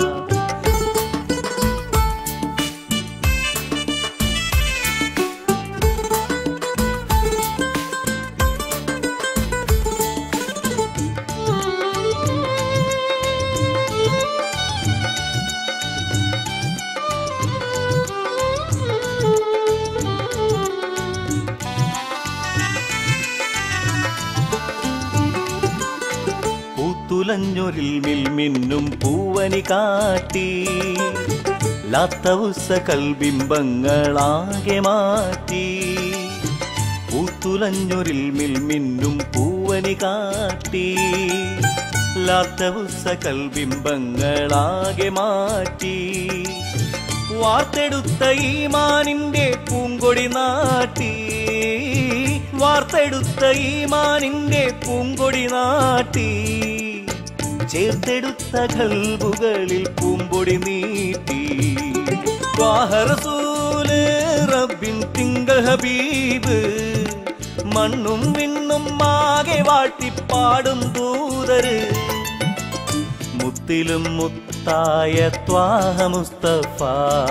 തുലഞ്ഞൊരിൽ മിൽമിന്നും പൂവനി കാട്ടി, ലാത്തവുസ കൽബിംബങ്ങളാകെ മാറ്റി. പൂത്തുലഞ്ഞൊരിൽ മിൽമിന്നും പൂവനി കാട്ടി, ലാത്തവുസ കൽബിംബങ്ങളാകെ മാറ്റി. വാർത്തെടുത്ത ഈമാനിന്റെ പൂങ്കൊടി നാട്ടി, വാർത്തെടുത്ത ഈമാനിന്റെ പൂങ്കൊടി നാട്ടി. ചേർത്തെടുത്ത ഖൽബുകളിൽ പൂമ്പൊടി നീട്ടി. ത്വാഹ റസൂല് റബ്ബിൻ തിങ്കൾ ഹബീബ്, മണ്ണും വിണ്ണും ആകെ വാഴ്ത്തിപ്പാടും ദൂതര്. മുത്തിലും മുത്തായ ത്വാഹ മുസ്തഫ,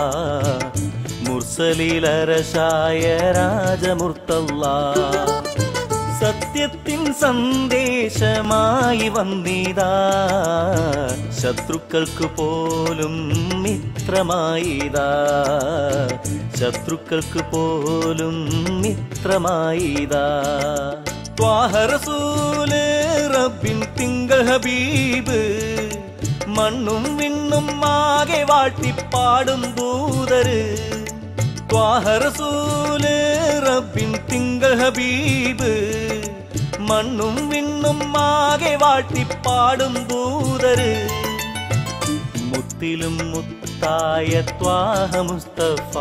മുർസലിൽ അർശായ രാജമുർത്തല്ലാ. സത്യത്തിൻ സന്ദേശമായി വന്നിതാ, ശത്രുക്കൾക്ക് പോലും മിത്രമായിതാ, ശത്രുക്കൾക്ക് പോലും മിത്രമായിതാ. ത്വാഹ റസൂല് റബ്ബിൻ തിങ്കൾ ഹബീബ്, മണ്ണും വിണ്ണും ആകെ വാഴ്ത്തിപ്പാടും ദൂതര്. ത്വാഹ റസൂല് റബ്ബിൻ തിങ്കൾ ഹബീബ്, മണ്ണും വിണ്ണും ആകെ വാഴ്ത്തിപ്പാടും ദൂതര്. മുത്തിലും മുത്തായ ത്വാഹ മുസ്തഫ,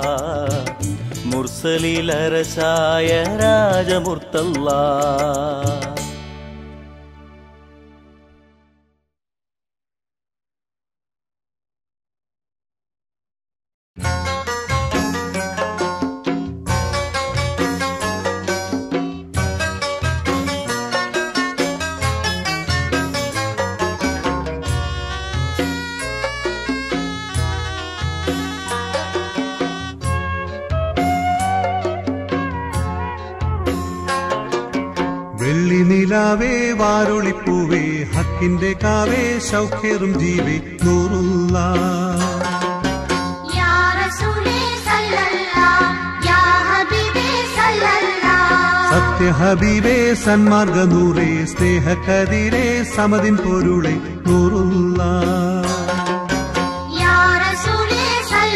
മുർസലിൽ അർശായ രാജമുർത്തല്ലാ. വെള്ളിനിലാവേ വാരുളിപ്പൂവേ, ഹക്കിന്റെ കാവേ ശൗഖേറും ജീവേ നൂറുല്ലാ. യാ റസൂലേ സല്ലല്ലാഹ്, യാ ഹബീബേ സല്ലല്ലാഹ്. സത്യ ഹബീബേ സന്മാർഗ നൂറേ, സ്നേഹകതിരേ സമതിൻ പൊരുളേ നൂറുല്ലാ. യാ റസൂലേ സല്ലല്ലാഹ്,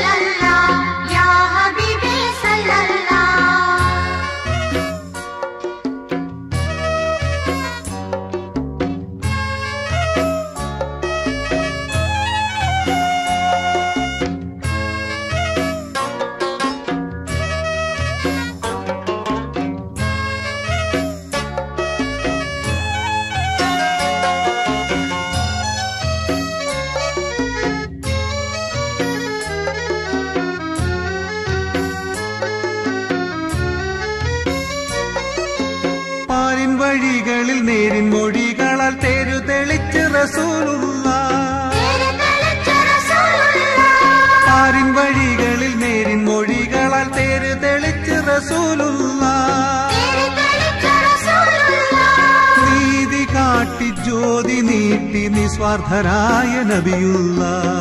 വഴികളിൽ നേരിൻ മൊഴികളാൽ തേരു തെളിച്ച് റസൂലുള്ള. ആരിൻ വഴികളിൽ നേരിൻ മൊഴികളാൽ തേരു തെളിച്ച് റസൂലുള്ള. നീതി കാട്ടി ജ്യോതി നീട്ടി നിസ്വാർത്ഥരായ നബിയുള്ള.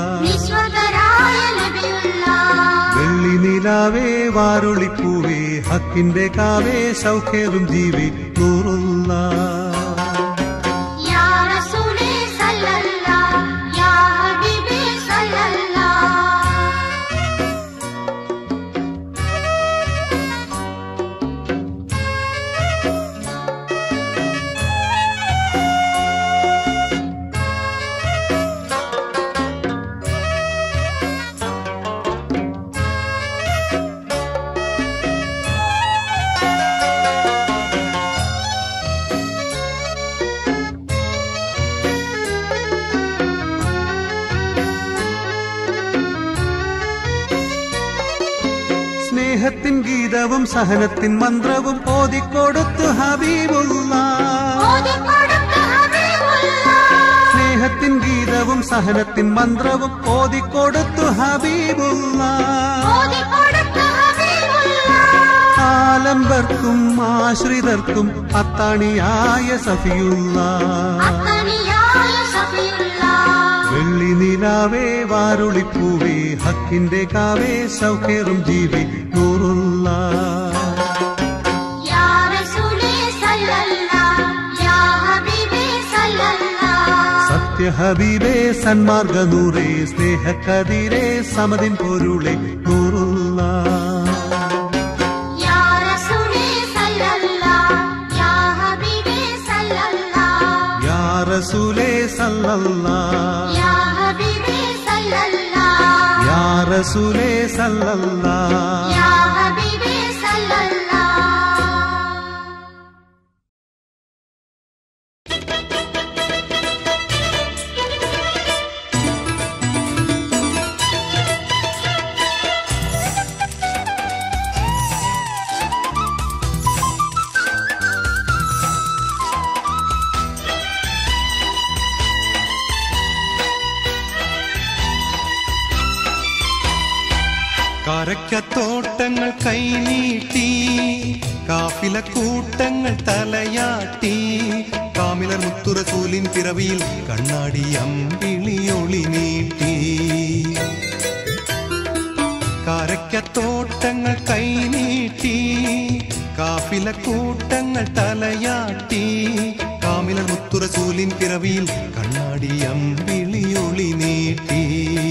വെള്ളി നിലാവേ വാരുളിപ്പൂവേ ഹക്കിന്റെ കാവേ സൗഖ്യറും ജീവി നൂറുള്ള. സ്നേഹത്തിൻ ഗീതവും സഹനത്തിൻ മന്ത്രവും ഓതിക്കൊടുത്തു ഹബീബുള്ള. സ്നേഹത്തിൻ ഗീതവും സഹനത്തിൻ മന്ത്രവും ഓതിക്കൊടുത്തു ഹബീബുള്ള. ആലംബർക്കും ആശ്രിതർക്കും അത്താണിയായ സഫിയുള്ള. വെള്ളി നിലാവേ വാരുളിപ്പൂവേ ഹക്കിന്റെ കാവേ സൗഖ്യറും ജീവി നൂറുള്ള. സത്യ ഹബീബേ സന്മാർഗ നൂറേ സ്നേഹക്കതിരേ സമതിൻ പൊരുളെ നൂറുള്ള. റസൂലേ സല്ലല്ലാഹ് യാ ഹബീബി സല്ലല്ലാഹ് യാ റസൂലേ സല്ലല്ലാഹ് യാ ഹബീബി സല്ലല്ലാഹ്. കാരക്കത്തോട്ടങ്ങൾ കൈനീട്ടി കാഫില കൂട്ടങ്ങൾ തലയാട്ടി കാമിലർ മുത്തുറസൂലിൻ പിറവിയിൽ കണ്ണാടി അമ്പിളിയൊളി നീട്ടി. കാരക്കത്തോട്ടങ്ങൾ കൈനീട്ടി കാഫില കൂട്ടങ്ങൾ തലയാട്ടി കാമിലർ മുത്തുറസൂലിൻ പിറവിയിൽ കണ്ണാടി അമ്പിളിയൊളി നീട്ടി.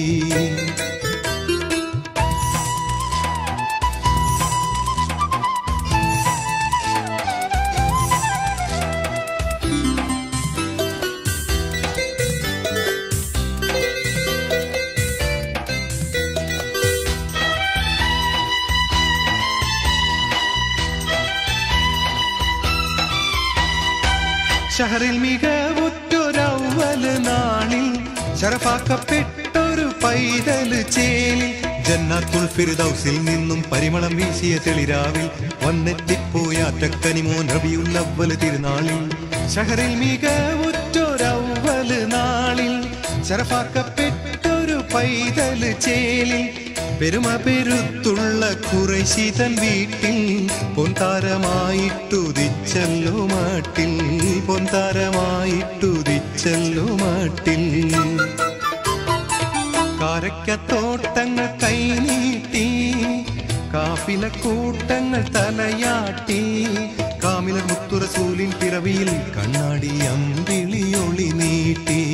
ഷഹറിൽ മികവുറ്റൊരവ്വല് നാളിൽ ശരഫാക്കപ്പെട്ടൊരു പൈതല് ചേലിൽ ജന്നാത്തുൽ ഫിർദൗസിൽ നിന്നും പരിമളം വീശിയ തെളിരാവിൽ വന്നെത്തിപ്പോയ അറ്റക്കനിമോൻ റബീഉൽ അവ്വൽ തിരുനാളിൽ. ഷഹറിൽ മികവുറ്റൊരവ്വല് നാളിൽ ശരഫാക്കപ്പെട്ടൊരു പൈതല് ചേലിൽ പെരുമ പെരുത്തുള്ള ഖുറൈശി തൻ വീട്ടിൽ പൊൻതാരമായിട്ടുദിച്ചല്ലോ മാട്ടിൽ പൊൻതാരമായിട്ടുദിച്ചല്ലോ മാട്ടിൽ. കാരക്കത്തോട്ടങ്ങൾ കൈനീട്ടി കാഫില കൂട്ടങ്ങൾ തലയാട്ടി കാമിലർ മുത്തുറസൂലിൻ പിറവിയിൽ കണ്ണാടി അമ്പിളിയൊളി നീട്ടി.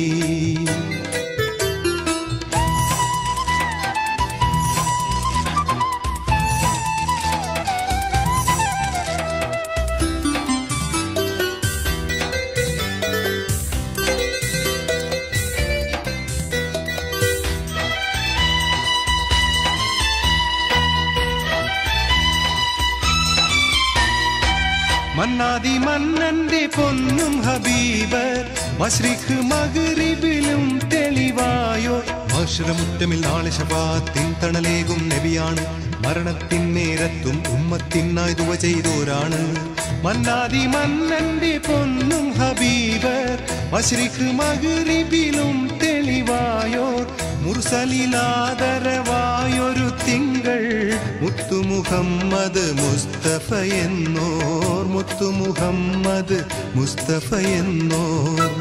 മന്നാദി മന്നന്റെ പൊന്നും ഹബീബർ മശ്രിഖ് മഗ്രിബിലും തെളിവായോ മശ്രമുറ്റമിൽ നാളെ ശഫാത്തിൻ തണലേകും നബിയാണ്. മരണത്തിൻ നേരത്തും ഉമ്മത്തിനായി ദുആ ചെയ്തോരാണ്. മന്നാതി മന്നന്റെ പൊന്നും ഹബീബർ മശ്രിഖ് മഗ്രിബിലും തെളിവായോർ മുർസലിലാദരവായൊരു തിങ്കൾ മുത്തു മുഹമ്മദ് മുസ്തഫ എന്നോർ മുത്തു മുഹമ്മദ് മുസ്തഫ എന്നോർ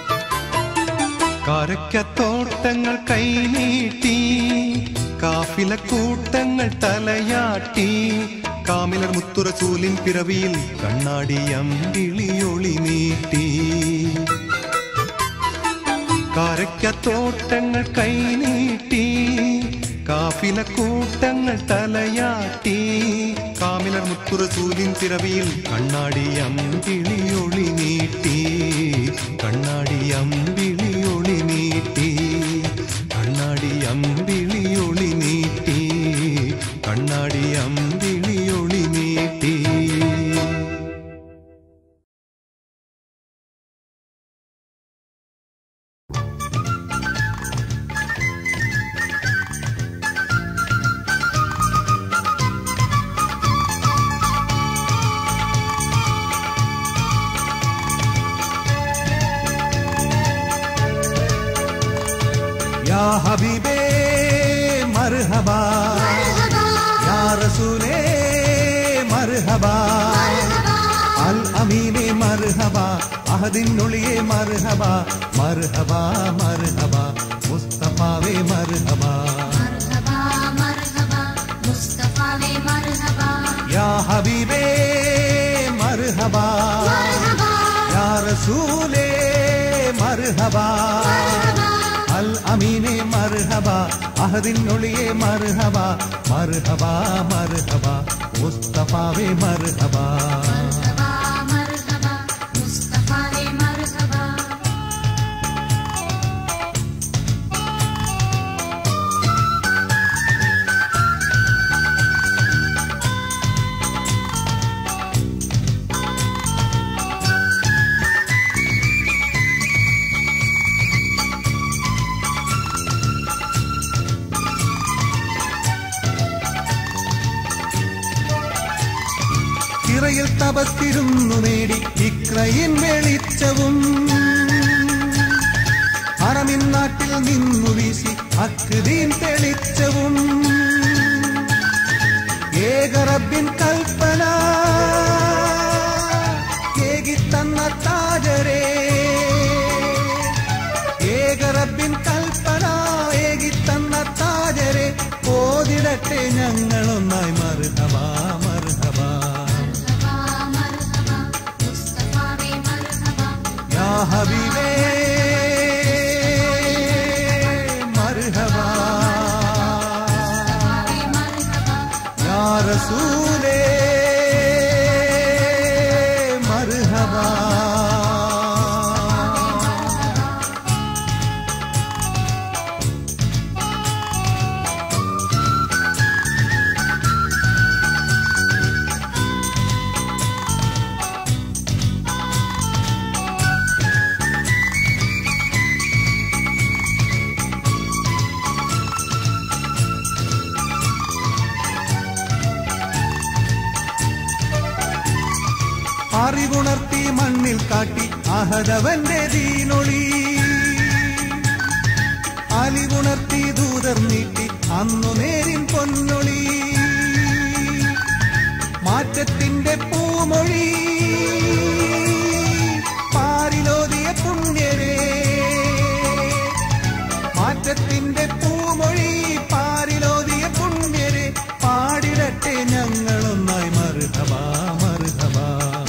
കാരക്കത്തോട്ടങ്ങൾ കൈനീട്ടി കാഫില കൂട്ടങ്ങൾ തലയാട്ടി കാമിലർ മുത്തുറസൂലിൻ പിറവിയിൽ കണ്ണാടിയമ്പിളിയൊളി നീട്ടി കാരക്കത്തോട്ടങ്ങൾ കൈനീട്ടി കാഫില കൂട്ടങ്ങൾ തലയാട്ടി കാമിലർ മുത്തുറസൂലിൻ പിറവിയിൽ കണ്ണാടിയമ്പിളിയൊളി നീട്ടി കണ്ണാടിയമ്പിളിയൊളി നീട്ടി കണ്ണാടിയമ്പിളിയൊളി നീട്ടി കണ്ണാടിയമ്പിളിയൊളി നീട്ടി या हबीबे मरहबा या रसूले मरहबा अल अमीने मरहबा अहदिनुलिये मरहबा मरहबा मरहबा मुस्तफावे मरहबा मरहबा मरहबा मुस्तफावे मरहबा या हबीबे मरहबा या रसूले मरहबा अल अमीने मरहबा अहदिनुलिये मरहबा मरहबा मरहबा मुस्तफावे मरहबा मरहबा मरहबा मुस्तफावे मरहबा ിൽ തപത്തിരുന്നു നേടി ഇക്രയിൻ വെളിച്ചവും ഹറമിൻ നാട്ടിൽ നിന്നു വീശി അക്ദീൻ തെളിച്ചവും ഏകറബ്ബിൻ കൽപ്പന ഏകിത്തന്ന താജരേ ഏകറബ്ബിൻ കൽപ്പന ഏകിത്തന്ന താജരേ ഓതിടട്ടെ ഞങ്ങളൊന്നായി മർഹബാ മർഹബാ या हबीबे मरहबा या रसूले मरहबा അറിവുണർത്തി മണ്ണിൽ കാട്ടി അഹദവന്റെ ദീനൊളി അലിവുണർത്തി ദൂതർ നീട്ടി അന്നു നേരിൻ പൊന്നൊളി മാറ്റത്തിന്റെ പൂമൊഴി പാരിലോതിയ പുണ്യരേ മാറ്റത്തിന്റെ പൂമൊഴി പാരിലോതിയ പുണ്യരേ പാടിടട്ടെ ഞങ്ങളൊന്നായി മർഹബാ മർഹബാ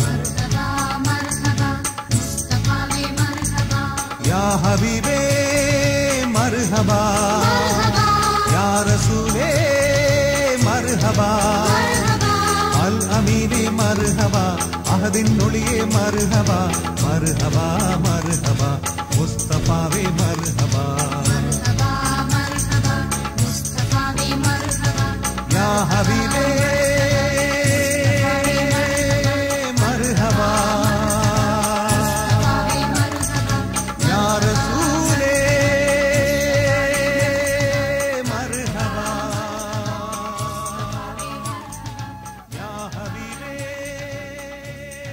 या हबीबे मरहबा या रसूले मरहबा अल अमीने मरहबा अहदिनुलिये मरहबा मरहबा मरहबा मुस्तफावे मरहबा या हबीबे मरहबा या रसूले मरहबा या हबीबे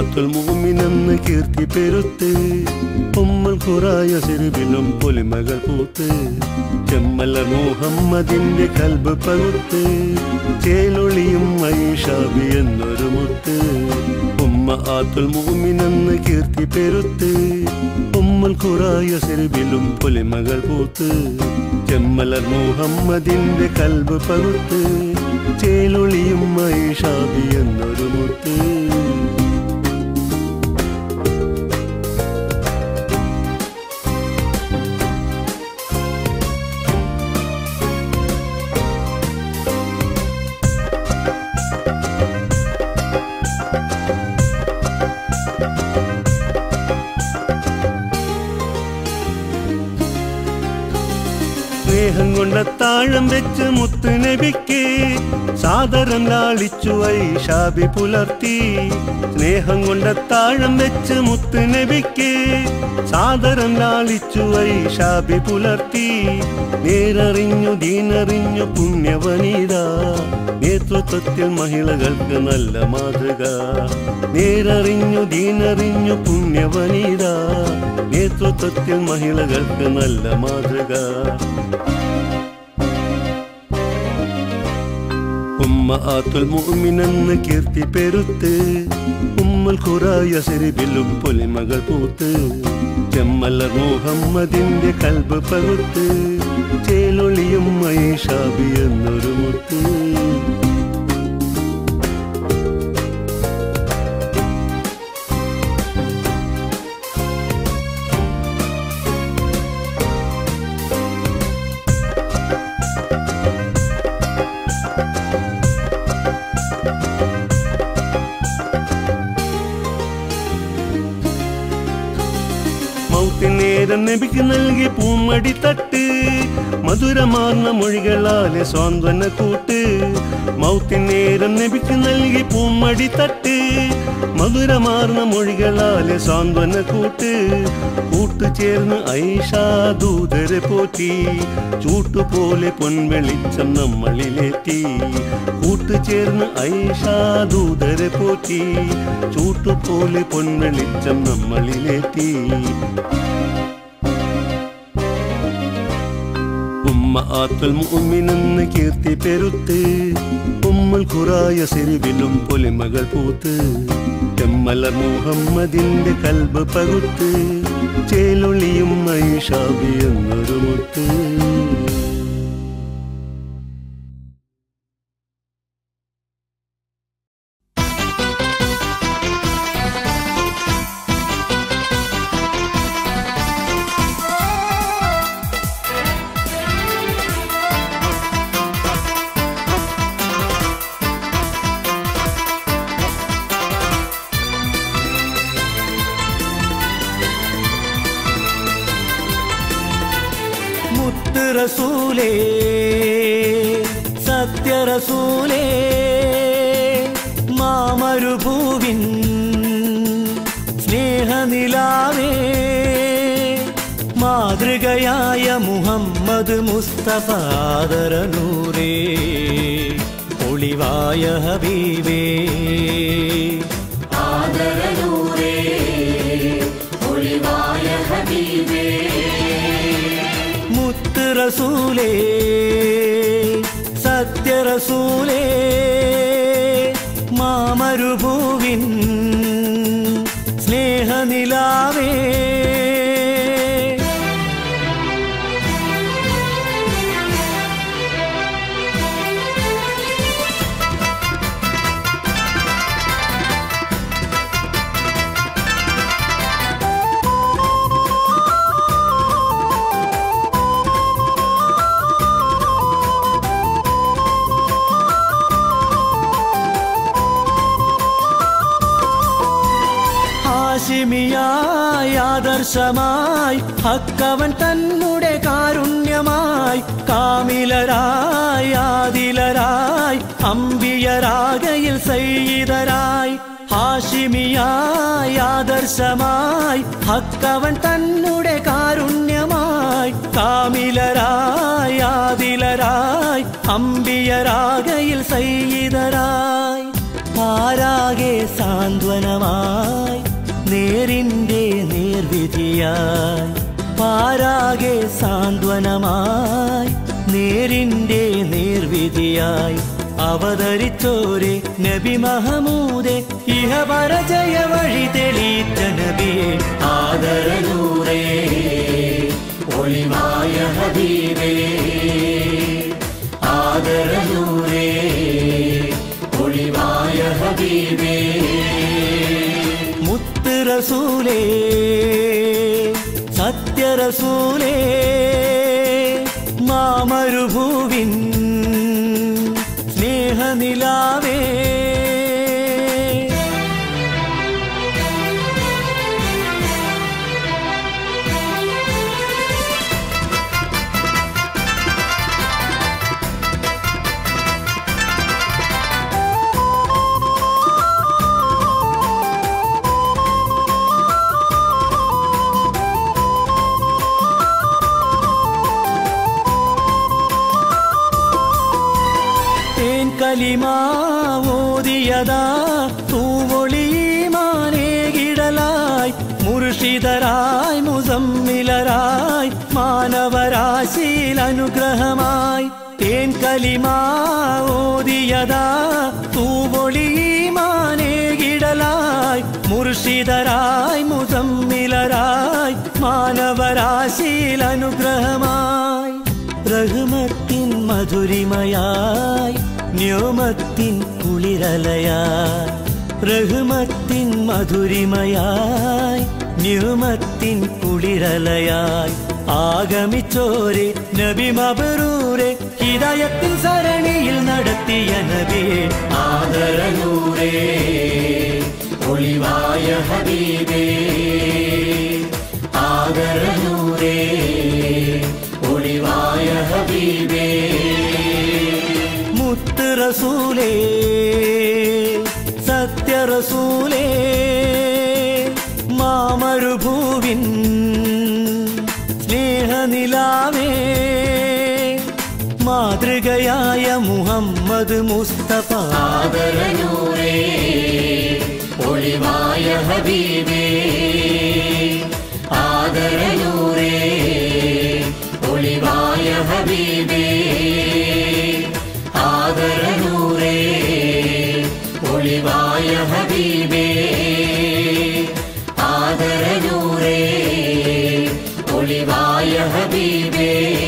ആത്തുൽ മുഅ്മിനെന്ന് കീർത്തി പെരുത്ത് ഉമ്മുൽ ഖുറായ സിരിബിലും പൊലിമകൾ പൂത്ത് ചെമ്മലർ മുഹമ്മദിന്റെ കൽബ് പകുത്ത് ചേലൊളിയും ഐഷാബി എന്നൊരു മുത്ത് ഉമ്മ ആത്തുൽ മുഅ്മിനെന്ന് കീർത്തി പെരുത്ത് ഉമ്മുൽ ഖുറായ സിരിബിലും പൊലിമകൾ പൂത്ത് ചെമ്മലർ മുഹമ്മദിന്റെ കൽബ് പകുത്ത് ചേലൊളിയും ഐഷാബി എന്നൊരു മുത്ത് സ്നേഹം കൊണ്ട താഴം വെച്ച് മുത്ത് നബിക്ക് സാദരം ലാളിച്ചു ഐഷാബി പുലർത്തി സ്നേഹം കൊണ്ട താഴം വെച്ച് മുത്ത് നബിക്ക് സാദരം ലാളിച്ചു ഐഷാബി പുലർത്തി നേരറിഞ്ഞു ദീനറിഞ്ഞു പുണ്യവനിത നേതൃത്വത്തിൽ മഹിളകൾക്ക് നല്ല മാതൃക നേരറിഞ്ഞു ദീനറിഞ്ഞു പുണ്യവനിത നേതൃത്വത്തിൽ മഹിളകൾക്ക് നല്ല മാതൃക ഉമ്മ ആത്തുൽ മുഅ്മിനെന്ന് കീർത്തി പെരുത്ത് ഉമ്മുൽ ഖുറായ സിരിബിലും പൊലിമകൾ പൂത്ത് ചെമ്മലർ മുഹമ്മദിന്റെ കൽബ് പകുത്ത് ചേലൊളിയും ഐഷാബി എന്നൊരു മുത്ത് നേരം നബിക്ക് നൽകി പൂമടി തട്ട് മധുരമാർന്ന മൊഴികളാലെ സ്വാന്തന കൂട്ട് മൗത്തിനേരം നബിക്ക് നൽകി പൂമടി തട്ട് മധുരമാർന്ന മൊഴികളാലെ സ്വാന്തന കൂട്ട് കൂട്ടുചേർന്ന് ഐഷാ ദൂതരെ പോറ്റി ചൂട്ടുപോലെ പൊൻവെളിച്ചം നമ്മളിലെത്തി കൂട്ടുചേർന്ന് ഐഷാ ദൂതരെ പോറ്റി ചൂട്ടുപോലെ പൊൻവെളിച്ചം നമ്മളിലെത്തി ഉമ്മ ആത്തുൽ മുഅ്മിനെന്ന് കീർത്തി പെരുത്ത് ഉമ്മുൽ ഖുറായ സിരിബിലും പൊലിമകൾ പൂത്ത് ചെമ്മലർ മുഹമ്മദിന്റെ കൽബ് പകുത്ത് ചേലൊളിയും ഐഷാബി എന്നൊരു മുത്ത് റസൂലേ സത്യറസൂലേ മാമരുഭൂവിൻ സ്നേഹനിലാവേ മാതൃകയായ മുഹമ്മദ് മുസ്തഫ ആദരനൂരേ ഒളിവായ ഹബീബേ ആദരനൂരേ ഒളിവായ ഹബീബേ മുത്ത് റസൂലേ സത്യറസൂലേ മാമരുഭൂവിൻ സ്നേഹനിലാവേ ഹാശിമിയായി ആദർശമായി ഹക്കവൻ തന്നുടെ കാരുണ്യമായി കാമിലരായി ആദിലരായി അമ്പിയരാകയിൽ സയ്യിദരായി ഹാശിമിയായി ആദർശമായി ഹക്കവൻ തന്നുടെ കാരുണ്യമായി കാമിലരായി ആദിലരായി അമ്പിയരാകയിൽ സയ്യിദരായി പാരാകെ സാന്ത്വനമായി നേരിൻ്റെ നേർവിധിയായി പാരാകെ സാന്ത്വനമായി നേരിൻ്റെ നേർവിധിയായി അവതരിച്ചോരെ നബി മഹമൂദെ ഇഹപരജയ വഴി തെളിയിച്ച നബിയെ ആദരനൂറേ ഒളിവായ ഹബീബേ ആദരനൂറേ ഒളിവായ ഹബീബേ മുത്ത് റസൂലേ സത്യറസൂലേ മാമരുഭൂവിൻ സ്നേഹനിലാവേ കലിമാവോദിയതാ തൂവൊളിമാനേകിടലായി മുർഷിദരായി മുസമ്മിലരായി മാനവരാശിയിൽ അനുഗ്രഹമായി തേൻ കലിമാവോദിയതാ തൂവൊളിമാനേകിടലായി മുർഷിദരായി മുസമ്മിലരായി മാനവരാശിയിൽ അനുഗ്രഹമായി റഹ്മത്തിൻ മധുരിമയായി ന്യോമത്തിൻ കുളിരലയായി റഹ്മത്തിൻ മധുരിമയായി ന്യോമത്തിൻ കുളിരലയായി ആഗമിച്ചോരെ നബി മബ്റൂരെ ഹിദായത്തിൻ സരണിയിൽ നടത്തിയ നബിയെ ആദരനൂറേ ഒളിവായ ഹബീബേ ആദരനൂറേ ഒളിവായ ഹബീബേ മുത്ത് റസൂലേ സത്യറസൂലേ മാമരുഭൂവിൻ സ്നേഹനിലാവേ മാതൃകയായ മുഹമ്മദ് മുസ്തഫ ആദരനൂറേ ഒളിവായ ഹബീബേ ആദരനൂറേ ഒളിവായ ഹബീബേ ആദരനൂറേ ഒളിവായ ഹബീബേ ആദരനൂറേ ഒളിവായ ഹബീബേ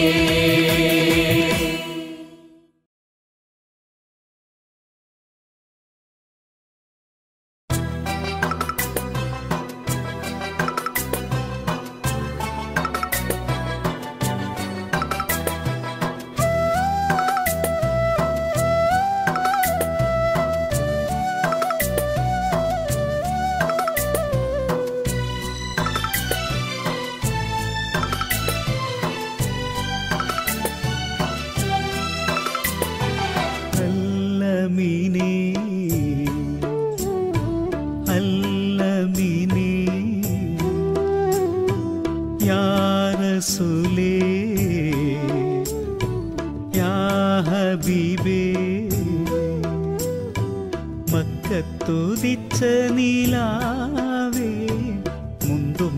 മക്കത്തുദിച്ച നീലാവേ മുന്തും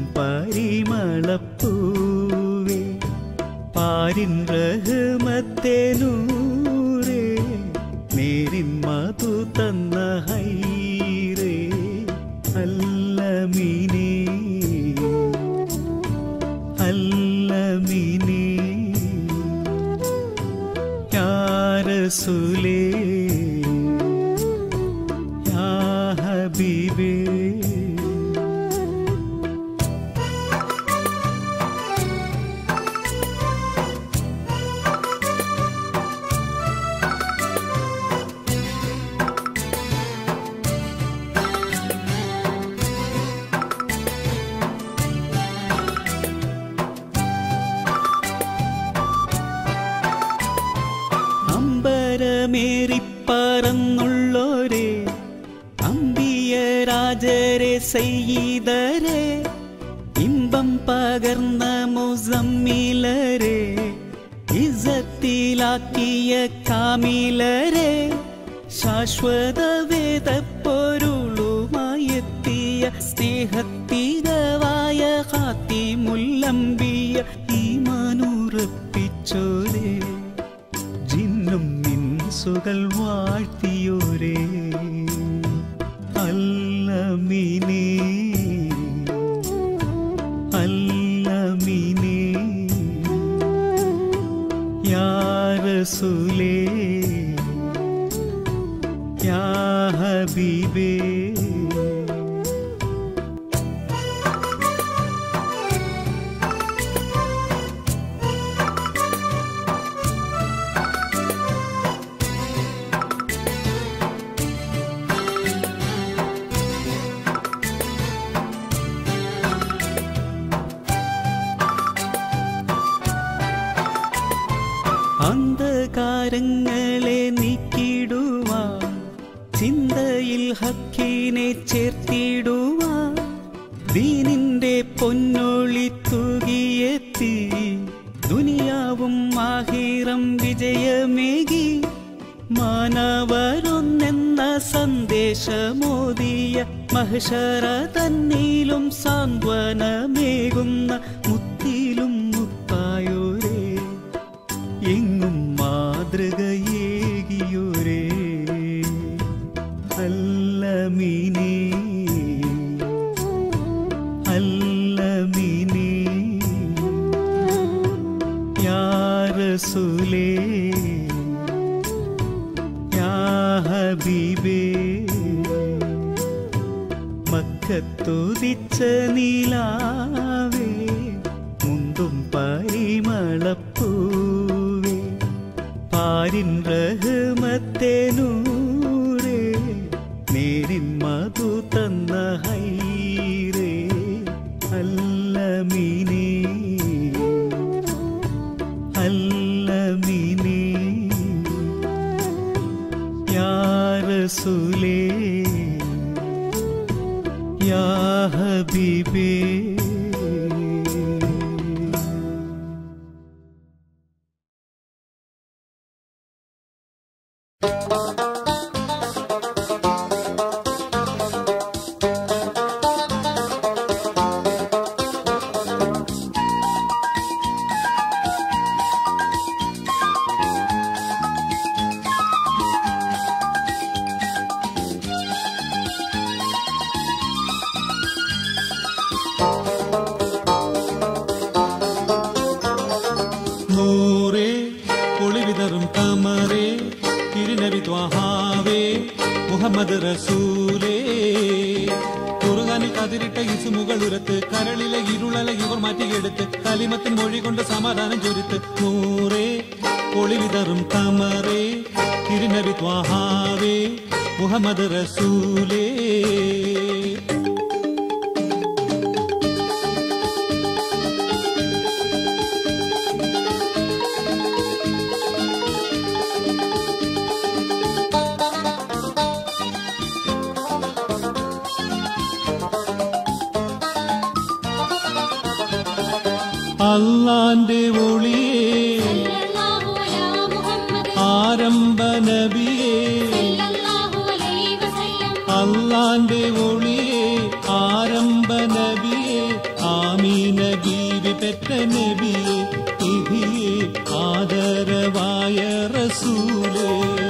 പരിമളപ്പൂവേ പാരിൻ റഹ്മത്തേനൂരേ നേരിൻ മധു തന്ന ഹൈറേ അല്ലമീനേ അല്ലമീനേ യാ റസൂലേ യാ ഹബീബേ അമ്പരമേറിപ്പറന്നുള്ളോരേ അമ്പിയ രാജരെ സയ്യിദരെ ഇമ്പം പകർന്ന മുസമ്മിലരെ ഇസ്സത്തിലാക്കിയ കാമിലരെ ശാശ്വത വേദപ്പോ സ്നേഹത്തികവായ ഖാത്തിമുല്ലംബിയ ഈമാനുറപ്പിച്ചോരേ ജിന്നും ഇൻസുകൾ വാഴ്ത്തിയോരേ അല്ലമീനേ അല്ലമീനേ യാ റസൂലേ യാ ഹബീബേ അന്ധകാരങ്ങളെ നീക്കിടുവാൻ ചിന്തയിൽ ഹക്കിനെ ചേർത്തിടുവാൻ ദീനിന്റെ പൊന്നൊളി തൂകിയെത്തി ദുനിയാവും ആഖിറം വിജയമേകി മാനവരൊന്നെന്ന സന്ദേശമോദിയ മഹ്ശറ തന്നിലും സാന്ത്വനമേകുന്ന മുത്തിലും മുത്തായോരേ എങ്ങും മാതൃകയേകിയോരേ അല്ലമീനേ അല്ലമീനേ യാ റസൂലേ യാ ഹബീബേ മക്കത്തുദിച്ച നീലാവേ മുന്തും പരിമളപ്പൂവേ പാരിൻ റഹ്മത്തെ നൂറേ നേരിൻ മധു തന്ന ഹൈറേ അല്ലമീനേ അല്ലമീനേ യാ റസൂലേ യാ ഹബീബേ നൂറേ ഒളിവിതറും കമറേ തിരുനബി ത്വഹാവേ മുഹമ്മദ് റസൂലേ കുറുകാനിൽ കതിരിട്ട ഇസുമുകളുരത്ത് കരളിലെ ഇരുളല ഇവർ മാറ്റിയെടുത്ത് കലിമത്തിൻ മൊഴി കൊണ്ട് സമാധാനം ചൊരിത്ത് നൂറേ ഒളിവിതറും കമറേ തിരുനബി ത്വഹാവേ മുഹമ്മദ് റസൂലേ അല്ലാന്റെ ഒളിയേ ആരംഭ നബിയേ അല്ലാന്റെ ഒളിയേ ആരംഭ നബിയേ ആമീന ബീവി പെറ്റ നബിയേ നിധിയേ ആദരവായ റസൂലേ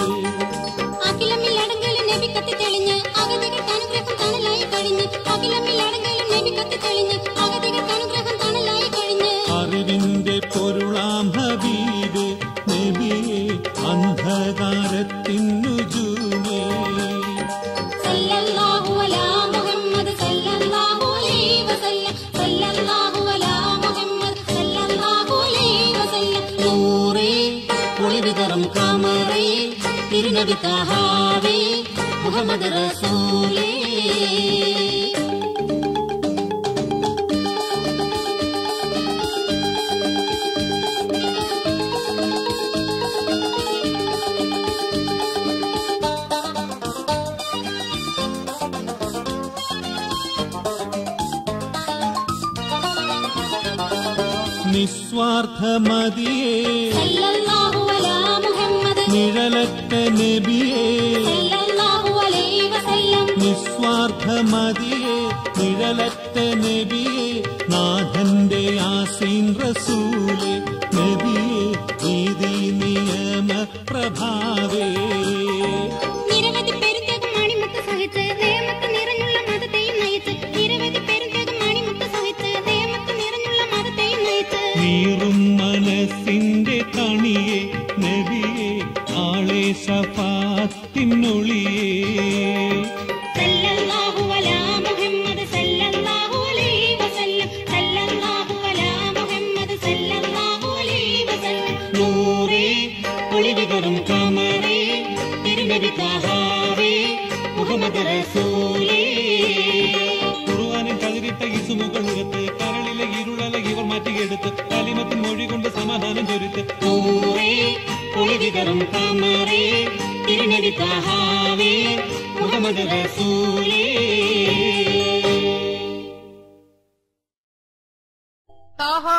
അറിവിന്റെ പൊരുളാം ഹബീബേ നബിയേ അന്ധകാരത്തിനു ജൂമേ നൂറേ ഒളിവിതറും കമറേ തിരുനബി ത്വഹാവേ മുഹമ്മദ് റസൂലേ നിസ്വാർത്ഥമതിയേ നിഴലറ്റ നബിയേ നിസ്വാർത്ഥമതിയേ നിഴലറ്റ നബിയെ നാഥന്റെ യാസീൻ റസൂലേ നബിയെ നീതി നിയമ പ്രഭാവേ നിരവധി പെരുന്തേകം മണിമുത്ത് സഹിച്ച് നിയമത്ത് നിറഞ്ഞുള്ള മതത്തെയും നയിച്ച് നിരവധി പെരുന്തേകം മണിമുത്ത് സഹിച്ച് നിയമത്ത് നിറഞ്ഞുള്ള മതത്തെയും നയിച്ച് നീറും മനസ്സിന്റെ കണിയെ നബിയെ ആളെ ശഫാത്തിനൊളിയേ സല്ലല്ലാഹു അലാ മുഹമ്മദ് സല്ലല്ലാഹു അലൈഹി വസല്ലം സല്ലല്ലാഹു അലാ മുഹമ്മദ് സല്ലല്ലാഹു അലൈഹി വസല്ലം നൂറേ ഒളിവിതറും കമറേ തിരുനബി താഹാവേ മുഹമ്മദ് റസൂലേ ഖുർആനിൽ കതിരിട്ട ഇസുമുകളുരത്ത് കരളിലെ ഇരുളല ഇവർ മാറ്റിയെടുത്ത് കലിമത്തിൻ മൊഴി കൊണ്ട് സമാധാനം ചൊരിത്ത് നൂറേ ഒളിവിതറും കമറേ തിരുനബി താഹാവേ മുഹമ്മദ് റസൂലേ താഹാ